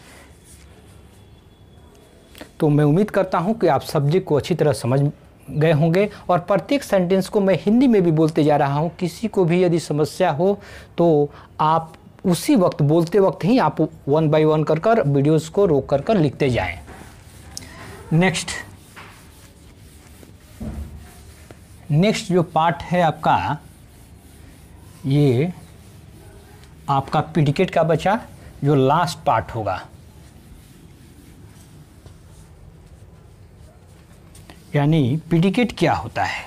तो मैं उम्मीद करता हूं कि आप सब्जेक्ट को अच्छी तरह समझ गए होंगे और प्रत्येक सेंटेंस को मैं हिंदी में भी बोलते जा रहा हूं। किसी को भी यदि समस्या हो तो आप उसी वक्त बोलते वक्त ही आप वन बाय वन कर कर वीडियोज़ को रोक कर कर लिखते जाएं। नेक्स्ट नेक्स्ट जो पार्ट है आपका, ये आपका प्रीडिकेट का बचा जो लास्ट पार्ट होगा, यानी प्रीडिकेट क्या होता है।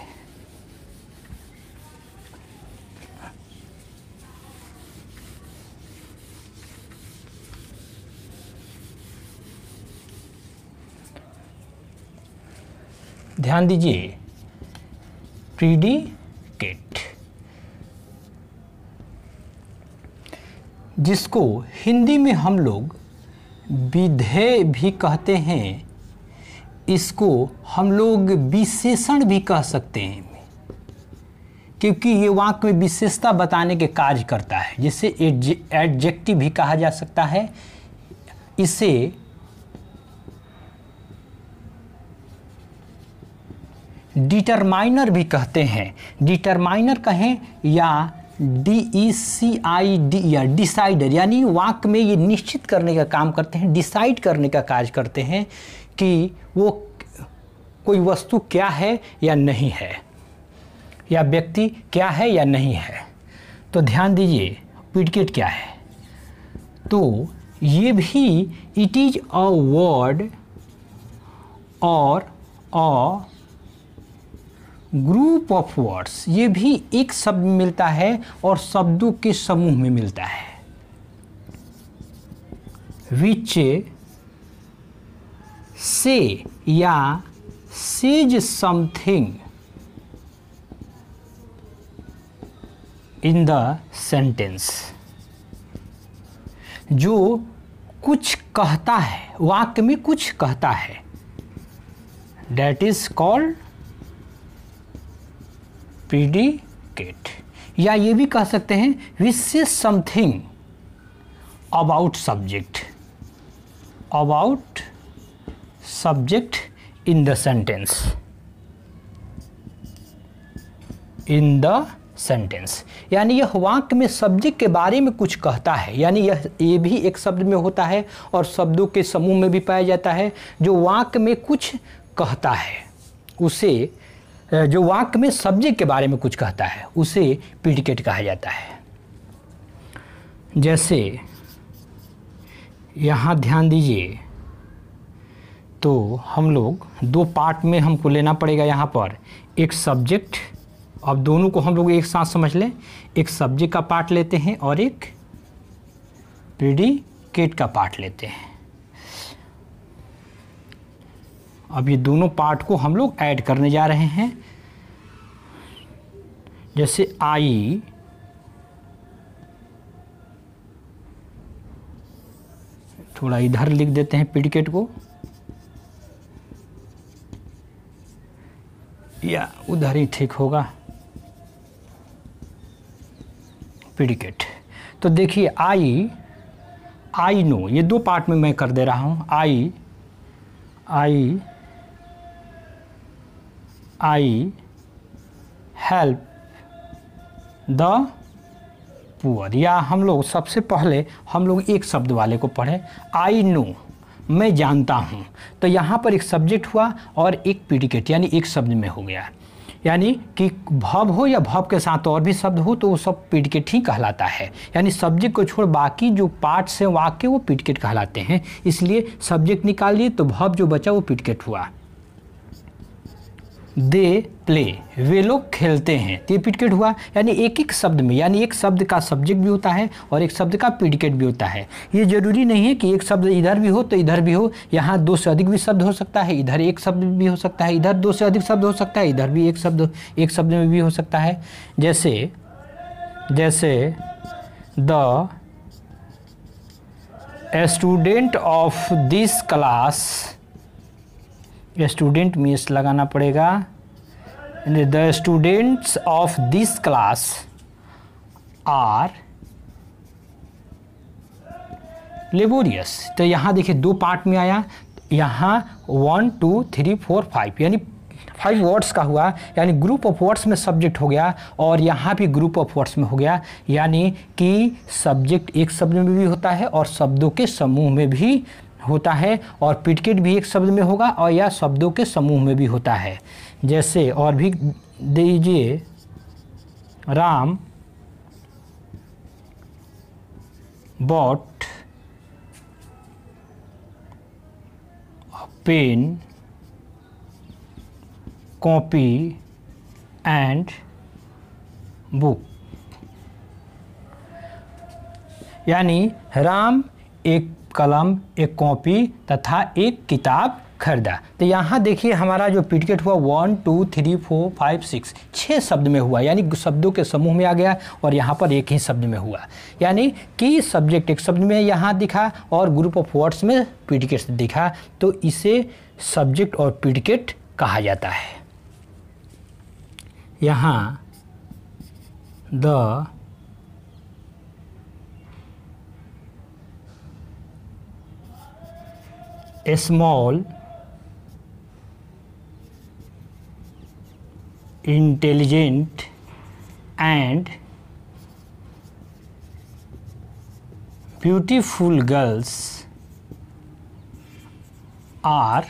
ध्यान दीजिए, प्रीडिकेट जिसको हिंदी में हम लोग विधेय भी कहते हैं, इसको हम लोग विशेषण भी कह सकते हैं, क्योंकि ये वाक्य में विशेषता बताने के कार्य करता है। जिसे एडजेक्टिव भी कहा जा सकता है, इसे डिटरमाइनर भी कहते हैं। डिटरमाइनर कहें या D E C I D या डिसाइडर, यानी वाक्य में ये निश्चित करने का काम करते हैं, डिसाइड करने का कार्य करते हैं कि वो कोई वस्तु क्या है या नहीं है, या व्यक्ति क्या है या नहीं है। तो ध्यान दीजिए प्रीडिकेट क्या है, तो ये भी इट इज अ वर्ड और अ ग्रुप ऑफ वर्ड्स, ये भी एक शब्द में मिलता है और शब्दों के समूह में मिलता है। विच से या says something in the sentence, जो कुछ कहता है, वाक्य में कुछ कहता है, दैट इज कॉल्ड प्रीडिकेट। या ये भी कह सकते हैं विच से something about subject, about subject in the sentence, in the sentence. यानी यह वाक्य में सब्जेक्ट के बारे में कुछ कहता है, यानी यह ये भी एक शब्द में होता है और शब्दों के समूह में भी पाया जाता है। जो वाक्य में कुछ कहता है उसे, जो वाक्य में सब्जेक्ट के बारे में कुछ कहता है उसे प्रीडिकेट कहा जाता है। जैसे यहाँ ध्यान दीजिए, तो हम लोग दो पार्ट में हमको लेना पड़ेगा। यहाँ पर एक सब्जेक्ट, अब दोनों को हम लोग एक साथ समझ लें, एक सब्जेक्ट का पार्ट लेते हैं और एक प्रीडिकेट का पार्ट लेते हैं। अब ये दोनों पार्ट को हम लोग ऐड करने जा रहे हैं। जैसे आई, थोड़ा इधर लिख देते हैं प्रीडिकेट को, या उधर ही ठीक होगा प्रीडिकेट। तो देखिए आई, आई नो, ये दो पार्ट में मैं कर दे रहा हूँ। I, I, I help the poor. या हम लोग सबसे पहले हम लोग एक शब्द वाले को पढ़े, आई नो, मैं जानता हूँ। तो यहाँ पर एक सब्जेक्ट हुआ और एक प्रीडिकेट, यानी एक शब्द में हो गया। यानी कि भव हो या भव के साथ और भी शब्द हो तो वो सब प्रीडिकेट ही कहलाता है। यानी सब्जेक्ट को छोड़ बाकी जो पार्ट्स हैं वाक्य वो प्रीडिकेट कहलाते हैं। इसलिए सब्जेक्ट निकाल लिए तो भव जो बचा वो प्रीडिकेट हुआ। दे प्ले, वे लोग खेलते हैं, तो ये प्रीडिकेट हुआ। यानी एक एक शब्द में, यानी एक शब्द का सब्जेक्ट भी होता है और एक शब्द का प्रीडिकेट भी होता है। ये जरूरी नहीं है कि एक शब्द इधर भी हो तो इधर भी हो। यहाँ दो से अधिक भी शब्द हो सकता है, इधर एक शब्द भी हो सकता है, इधर दो से अधिक शब्द हो सकता है, इधर भी एक शब्द एक शब्द में भी हो सकता है। जैसे जैसे the student of this class, student means लगाना पड़ेगा, the students of this class are laborious. तो यहाँ देखिए दो पार्ट में आया, यहाँ one two three four five, यानी फाइव वर्ड्स का हुआ। यानी ग्रुप ऑफ वर्ड्स में सब्जेक्ट हो गया और यहाँ भी ग्रुप ऑफ वर्ड्स में हो गया। यानी कि सब्जेक्ट एक शब्द में भी होता है और शब्दों के समूह में भी होता है, और प्रीडिकेट भी एक शब्द में होगा और या शब्दों के समूह में भी होता है। जैसे और भी दीजिए, Ram bought pen, copy and book. यानी राम एक कलम, एक कॉपी तथा एक किताब खरीदा। तो यहाँ देखिए हमारा जो प्रीडिकेट हुआ one two three four five six, छः शब्द में हुआ, यानी शब्दों के समूह में आ गया और यहाँ पर एक ही शब्द में हुआ। यानी कि सब्जेक्ट एक शब्द में यहाँ दिखा और ग्रुप ऑफ वर्ड्स में प्रीडिकेट दिखा, तो इसे सब्जेक्ट और प्रीडिकेट कहा जाता है। यहाँ the small intelligent and beautiful girls are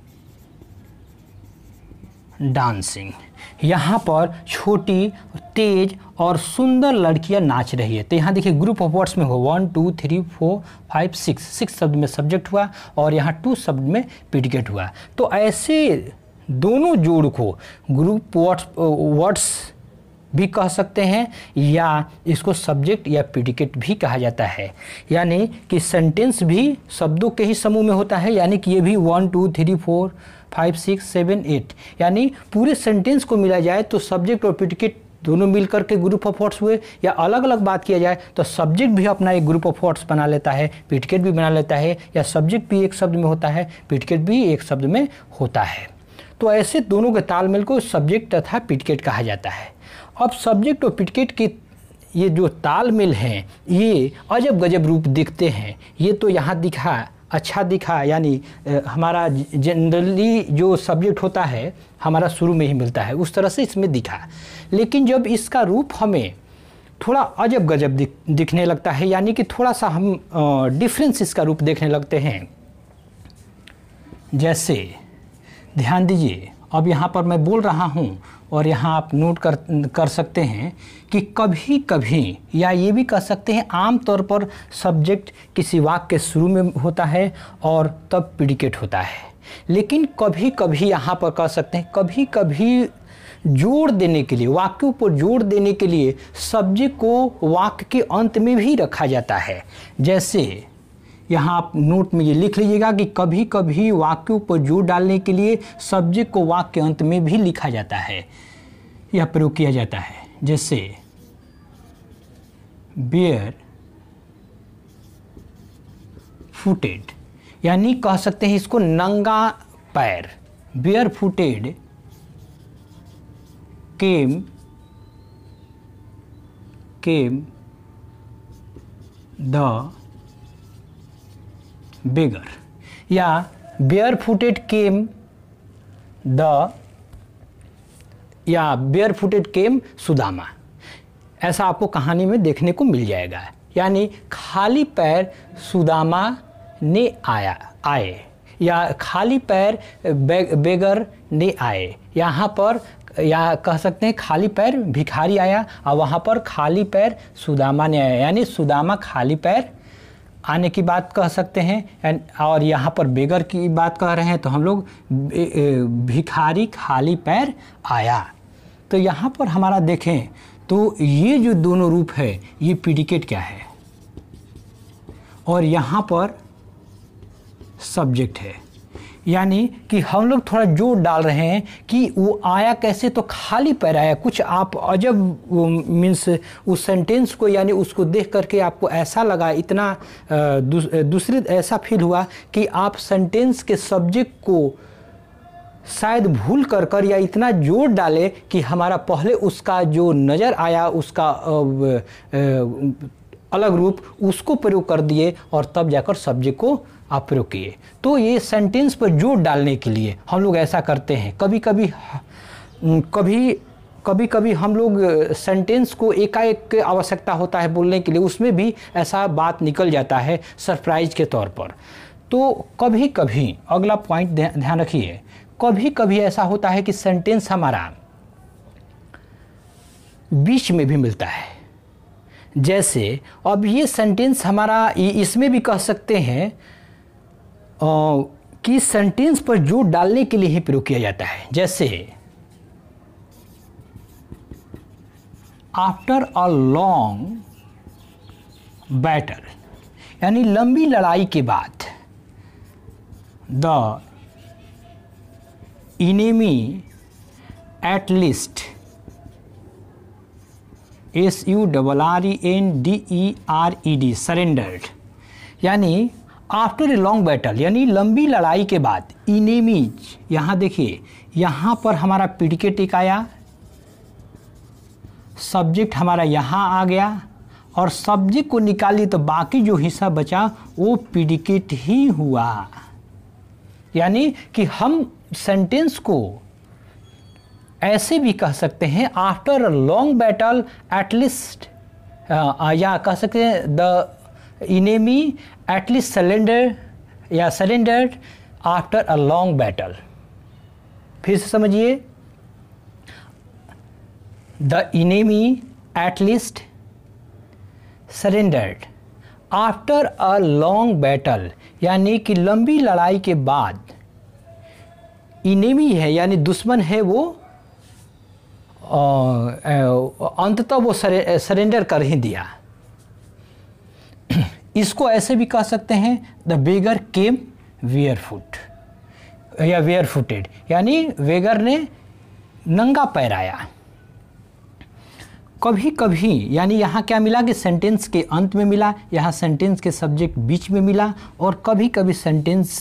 dancing। यहाँ पर छोटी, तेज और सुंदर लड़कियां नाच रही है। तो यहाँ देखिए ग्रुप ऑफ वर्ड्स में हो one two three four five six, six शब्द में सब्जेक्ट हुआ और यहाँ टू शब्द में प्रीडिकेट हुआ। तो ऐसे दोनों जोड़ को ग्रुप वर्ड्स वर्ड्स भी कह सकते हैं, या इसको सब्जेक्ट या प्रीडिकेट भी कहा जाता है। यानी कि सेंटेंस भी शब्दों के ही समूह में होता है, यानी कि ये भी one two three four five six seven eight, यानी पूरे सेंटेंस को मिला जाए तो सब्जेक्ट और प्रीडिकेट दोनों मिलकर के ग्रुप ऑफ वर्ड्स हुए, या अलग अलग बात किया जाए तो सब्जेक्ट भी अपना एक ग्रुप ऑफ वर्ड्स बना लेता है, प्रीडिकेट भी बना लेता है, या सब्जेक्ट भी एक शब्द में होता है, प्रीडिकेट भी एक शब्द में होता है। तो ऐसे दोनों के तालमेल को सब्जेक्ट तथा प्रीडिकेट कहा जाता है। अब सब्जेक्ट और प्रीडिकेट के ये जो तालमेल हैं ये अजब गजब रूप दिखते हैं। ये तो यहाँ दिखा, अच्छा दिखा, यानी हमारा जनरली जो सब्जेक्ट होता है हमारा शुरू में ही मिलता है, उस तरह से इसमें दिखा। लेकिन जब इसका रूप हमें थोड़ा अजब गजब दिख, दिखने लगता है, यानी कि थोड़ा सा हम डिफरेंस इसका रूप देखने लगते हैं। जैसे ध्यान दीजिए, अब यहाँ पर मैं बोल रहा हूँ और यहाँ आप नोट कर कर सकते हैं कि कभी कभी, या ये भी कह सकते हैं आम तौर पर सब्जेक्ट किसी वाक्य के शुरू में होता है और तब प्रीडिकेट होता है। लेकिन कभी कभी यहाँ पर कह सकते हैं कभी कभी जोड़ देने के लिए, वाक्यों पर जोड़ देने के लिए सब्जेक्ट को वाक्य के अंत में भी रखा जाता है। जैसे यहाँ आप नोट में ये लिख लीजिएगा कि कभी कभी वाक्यों पर जोर डालने के लिए सब्जेक्ट को वाक्य के अंत में भी लिखा जाता है या प्रयोग किया जाता है। जैसे बेयर फुटेड, यानी कह सकते हैं इसको नंगा पैर, bare footed came came the beggar, या बेयर फुटेड केम द, या बेयर फुटेड केम सुदामा, ऐसा आपको कहानी में देखने को मिल जाएगा। यानी खाली पैर सुदामा ने आया आए, या खाली पैर बे, बेगर ने आए। यहाँ पर या कह सकते हैं खाली पैर भिखारी आया और वहाँ पर खाली पैर सुदामा ने आया, यानी सुदामा खाली पैर आने की बात कह सकते हैं। और यहाँ पर बेगर की बात कह रहे हैं तो हम लोग भिखारी खाली पैर आया। तो यहाँ पर हमारा देखें तो ये जो दोनों रूप है ये प्रीडिकेट क्या है और यहाँ पर सब्जेक्ट है। यानी कि हम लोग थोड़ा जोर डाल रहे हैं कि वो आया कैसे, तो खाली पैर आया। कुछ आप अजब मीन्स उस सेंटेंस को, यानी उसको देख करके आपको ऐसा लगा, इतना दूसरे ऐसा फील हुआ कि आप सेंटेंस के सब्जेक्ट को शायद भूल कर कर या इतना जोर डाले कि हमारा पहले उसका जो नज़र आया उसका अलग रूप उसको प्रयोग कर दिए और तब जाकर सब्जेक्ट को आप प्रयोग किए। तो ये सेंटेंस पर जोर डालने के लिए हम लोग ऐसा करते हैं। कभी कभी कभी कभी कभी हम लोग सेंटेंस को एकाएक आवश्यकता होता है बोलने के लिए, उसमें भी ऐसा बात निकल जाता है सरप्राइज के तौर पर। तो कभी कभी, अगला पॉइंट ध्यान रखिए, कभी कभी ऐसा होता है कि सेंटेंस हमारा बीच में भी मिलता है। जैसे अब ये सेंटेंस हमारा, इसमें भी कह सकते हैं आ, कि सेंटेंस पर जोर डालने के लिए ही प्रयोग किया जाता है। जैसे आफ्टर अ लॉन्ग बैटल, यानी लंबी लड़ाई के बाद, the enemy at least, S U double R E N D E R E D, surrendered. यानी आफ्टर ए लॉन्ग बैटल, यानी लंबी लड़ाई के बाद, इनेमीज, यहाँ देखिए यहाँ पर हमारा प्रीडिकेट एक आया, सब्जेक्ट हमारा यहाँ आ गया और सब्जेक्ट को निकाली तो बाकी जो हिस्सा बचा वो प्रीडिकेट ही हुआ। यानी कि हम सेंटेंस को ऐसे भी कह सकते हैं, after a long battle at least, या कह सकते हैं द इनेमी एटलीस्ट सरेंडर या surrendered after a long battle. फिर से समझिए, the enemy at least surrendered after a long battle, यानी कि लंबी लड़ाई के बाद इनेमी है यानी दुश्मन है वो अंततः वो सरेंडर कर ही दिया। इसको ऐसे भी कह सकते हैं the beggar came bare foot या वेयर फुटेड, यानी बेगर ने नंगा पैर आया। कभी कभी यानी यहाँ क्या मिला कि सेंटेंस के अंत में मिला, यहाँ सेंटेंस के सब्जेक्ट बीच में मिला, और कभी कभी सेंटेंस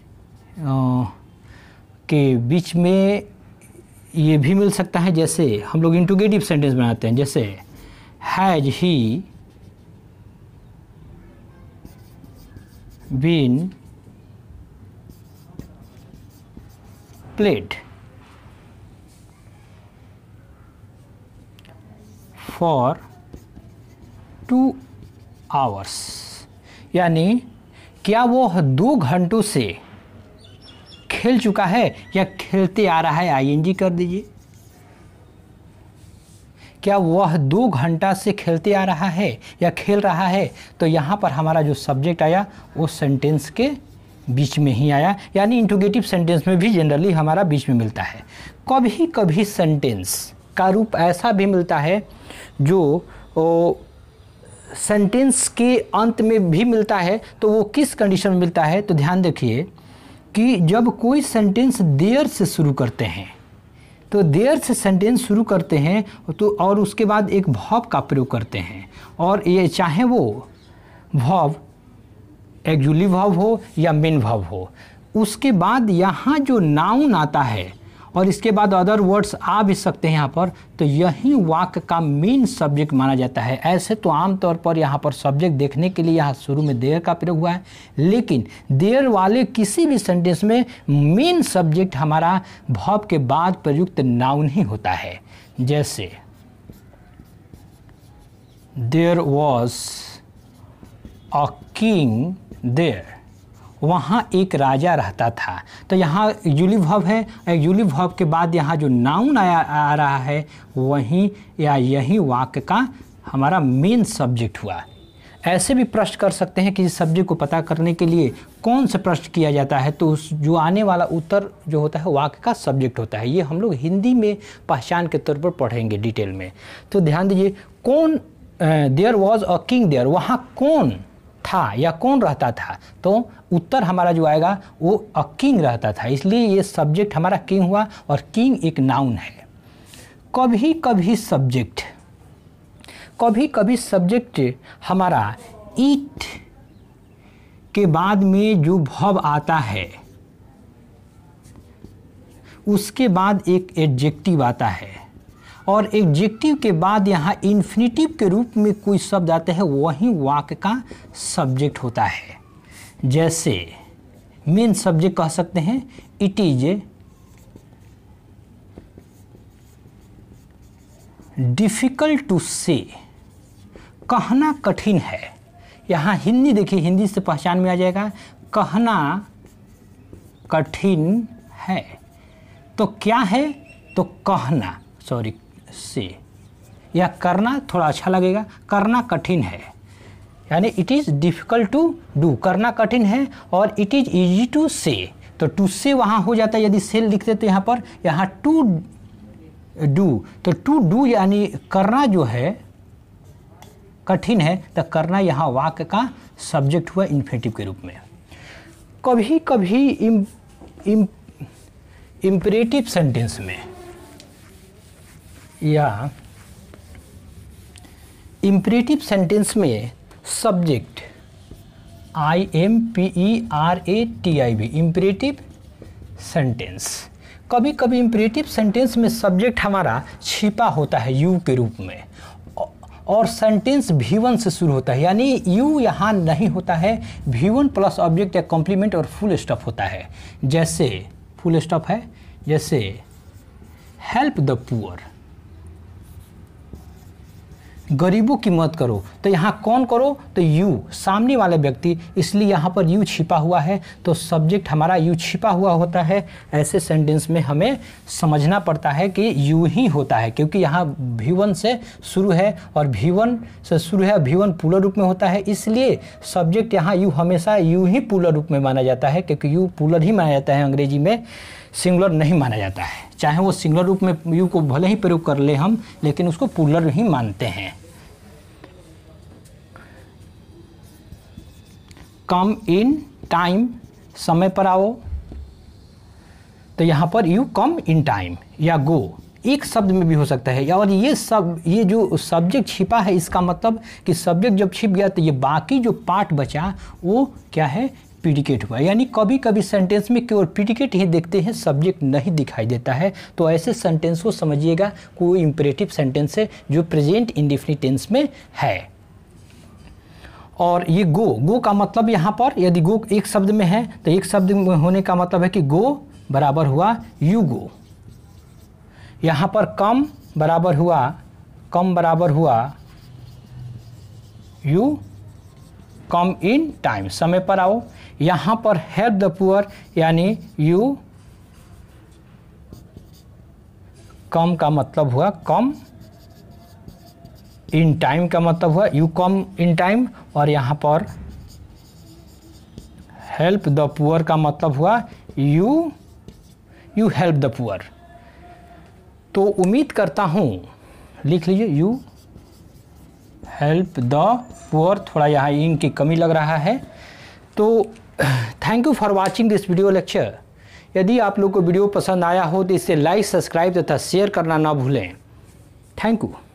के बीच में ये भी मिल सकता है। जैसे हम लोग इंट्रोगेटिव सेंटेंस बनाते हैं, जैसे has he been played for two hours, यानी क्या वो दो घंटों से खेल चुका है या खेलते आ रहा है, आईएनजी कर दीजिए। क्या वह दो घंटा से खेलते आ रहा है या खेल रहा है, तो यहाँ पर हमारा जो सब्जेक्ट आया वो सेंटेंस के बीच में ही आया, यानी इंट्रोगेटिव सेंटेंस में भी जनरली हमारा बीच में मिलता है। कभी कभी सेंटेंस का रूप ऐसा भी मिलता है जो सेंटेंस के अंत में भी मिलता है। तो वो किस कंडीशन में मिलता है, तो ध्यान देखिए कि जब कोई सेंटेंस देयर से शुरू करते हैं, तो देयर से सेंटेंस शुरू करते हैं तो और उसके बाद एक वर्ब का प्रयोग करते हैं, और ये चाहे वो वर्ब एक्जुअली वर्ब हो या मेन वर्ब हो, उसके बाद यहाँ जो नाउन आता है और इसके बाद अदर वर्ड्स आ भी सकते हैं यहाँ पर, तो यही वाक्य का मेन सब्जेक्ट माना जाता है। ऐसे तो आमतौर पर यहाँ पर सब्जेक्ट देखने के लिए यहाँ शुरू में देयर का प्रयोग हुआ है, लेकिन देयर वाले किसी भी सेंटेंस में मेन सब्जेक्ट हमारा वर्ब के बाद प्रयुक्त नाउन ही होता है। जैसे there was a king there, वहाँ एक राजा रहता था, तो यहाँ एक्जुअली वर्ब है, एक्जुअली वर्ब के बाद यहाँ जो नाउन आया आ रहा है वहीं या यही वाक्य का हमारा मेन सब्जेक्ट हुआ। ऐसे भी प्रश्न कर सकते हैं कि इस सब्जेक्ट को पता करने के लिए कौन सा प्रश्न किया जाता है, तो उस जो आने वाला उत्तर जो होता है वाक्य का सब्जेक्ट होता है। ये हम लोग हिंदी में पहचान के तौर पर पढ़ेंगे डिटेल में। तो ध्यान दीजिए, कौन there was a king there, वहाँ कौन था या कौन रहता था, तो उत्तर हमारा जो आएगा वो अ किंग रहता था, इसलिए ये सब्जेक्ट हमारा किंग हुआ, और किंग एक नाउन है। कभी कभी सब्जेक्ट कभी कभी सब्जेक्ट हमारा ईट के बाद में जो वर्ब आता है उसके बाद एक एडजेक्टिव आता है, और एडजेक्टिव के बाद यहाँ इन्फिनिटिव के रूप में कोई शब्द आते हैं, वही वाक्य का सब्जेक्ट होता है। जैसे मेन सब्जेक्ट कह सकते हैं इट इज डिफिकल्ट टू से, कहना कठिन है। यहाँ हिंदी देखिए, हिंदी से पहचान में आ जाएगा, कहना कठिन है, तो क्या है, तो कहना सॉरी से या करना थोड़ा अच्छा लगेगा, करना कठिन है, यानी it is difficult to do, करना कठिन है, और इट इज़ ईजी टू से, तो टू से वहाँ हो जाता है, यदि से लिखते तो यहाँ पर यहाँ टू डू, तो टू डू यानी करना जो है कठिन है, तो करना यहाँ वाक्य का सब्जेक्ट हुआ इन्फिनिटिव के रूप में। कभी कभी इम, इम, इम्परेटिव सेंटेंस में या इम्परेटिव सेंटेंस में subject I M P E R A T I B, imperative sentence. कभी कभी इम्परेटिव सेंटेंस में सब्जेक्ट हमारा छिपा होता है यू के रूप में, और सेंटेंस भी वन से शुरू होता है, यानी यू यहाँ नहीं होता है, भी वन प्लस ऑब्जेक्ट या कॉम्प्लीमेंट और फुल स्टॉप होता है। जैसे फुल स्टॉप है, जैसे हेल्प द पुअर, गरीबों की मदद करो, तो यहाँ कौन करो, तो यू, सामने वाले व्यक्ति, इसलिए यहाँ पर यू छिपा हुआ है, तो सब्जेक्ट हमारा यू छिपा हुआ होता है। ऐसे सेंटेंस में हमें समझना पड़ता है कि यू ही होता है, क्योंकि यहाँ भी वन से शुरू है और भी वन से शुरू है, भी वन पूर्ण रूप में होता है, इसलिए सब्जेक्ट यहाँ यू हमेशा यू ही पूर्ण रूप में माना जाता है, क्योंकि यू पूर्ण ही माना जाता है अंग्रेजी में। सिंगुलर नहीं माना जाता है, चाहे वो सिंगुलर रूप में यू को भले ही प्रयोग कर ले हम, लेकिन उसको प्लूरल ही मानते हैं। कम इन टाइम, समय पर आओ, तो यहाँ पर यू कम इन टाइम या गो एक शब्द में भी हो सकता है। और ये सब ये जो सब्जेक्ट छिपा है, इसका मतलब कि सब्जेक्ट जब छिप गया तो ये बाकी जो पार्ट बचा वो क्या है, प्रीडिकेट हुआ। यानी कभी कभी सेंटेंस में केवल प्रीडिकेट ही देखते हैं, सब्जेक्ट नहीं दिखाई देता है, तो ऐसे सेंटेंस को समझिएगा कोई इंपरेटिव सेंटेंस है जो प्रेजेंट इंडेफिनिट टेंस में है। और ये गो, गो का मतलब यहाँ पर यदि गो एक शब्द में है तो एक शब्द में होने का मतलब है कि गो बराबर हुआ यू गो। यहाँ पर कम बराबर हुआ कम बराबर हुआ यू कम इन टाइम, समय पर आओ। यहाँ पर हेल्प द पुअर यानी यू कम का मतलब हुआ कम इन टाइम का मतलब हुआ यू कम इन टाइम। और यहाँ पर हेल्प द पुअर का मतलब हुआ you you help the poor. तो उम्मीद करता हूँ, लिख लीजिए यू हेल्प द पुअर, थोड़ा यहाँ इन की कमी लग रहा है। तो thank you for watching this video lecture. यदि आप लोग को वीडियो पसंद आया हो तो इसे लाइक, सब्सक्राइब तथा शेयर करना ना भूलें। Thank you.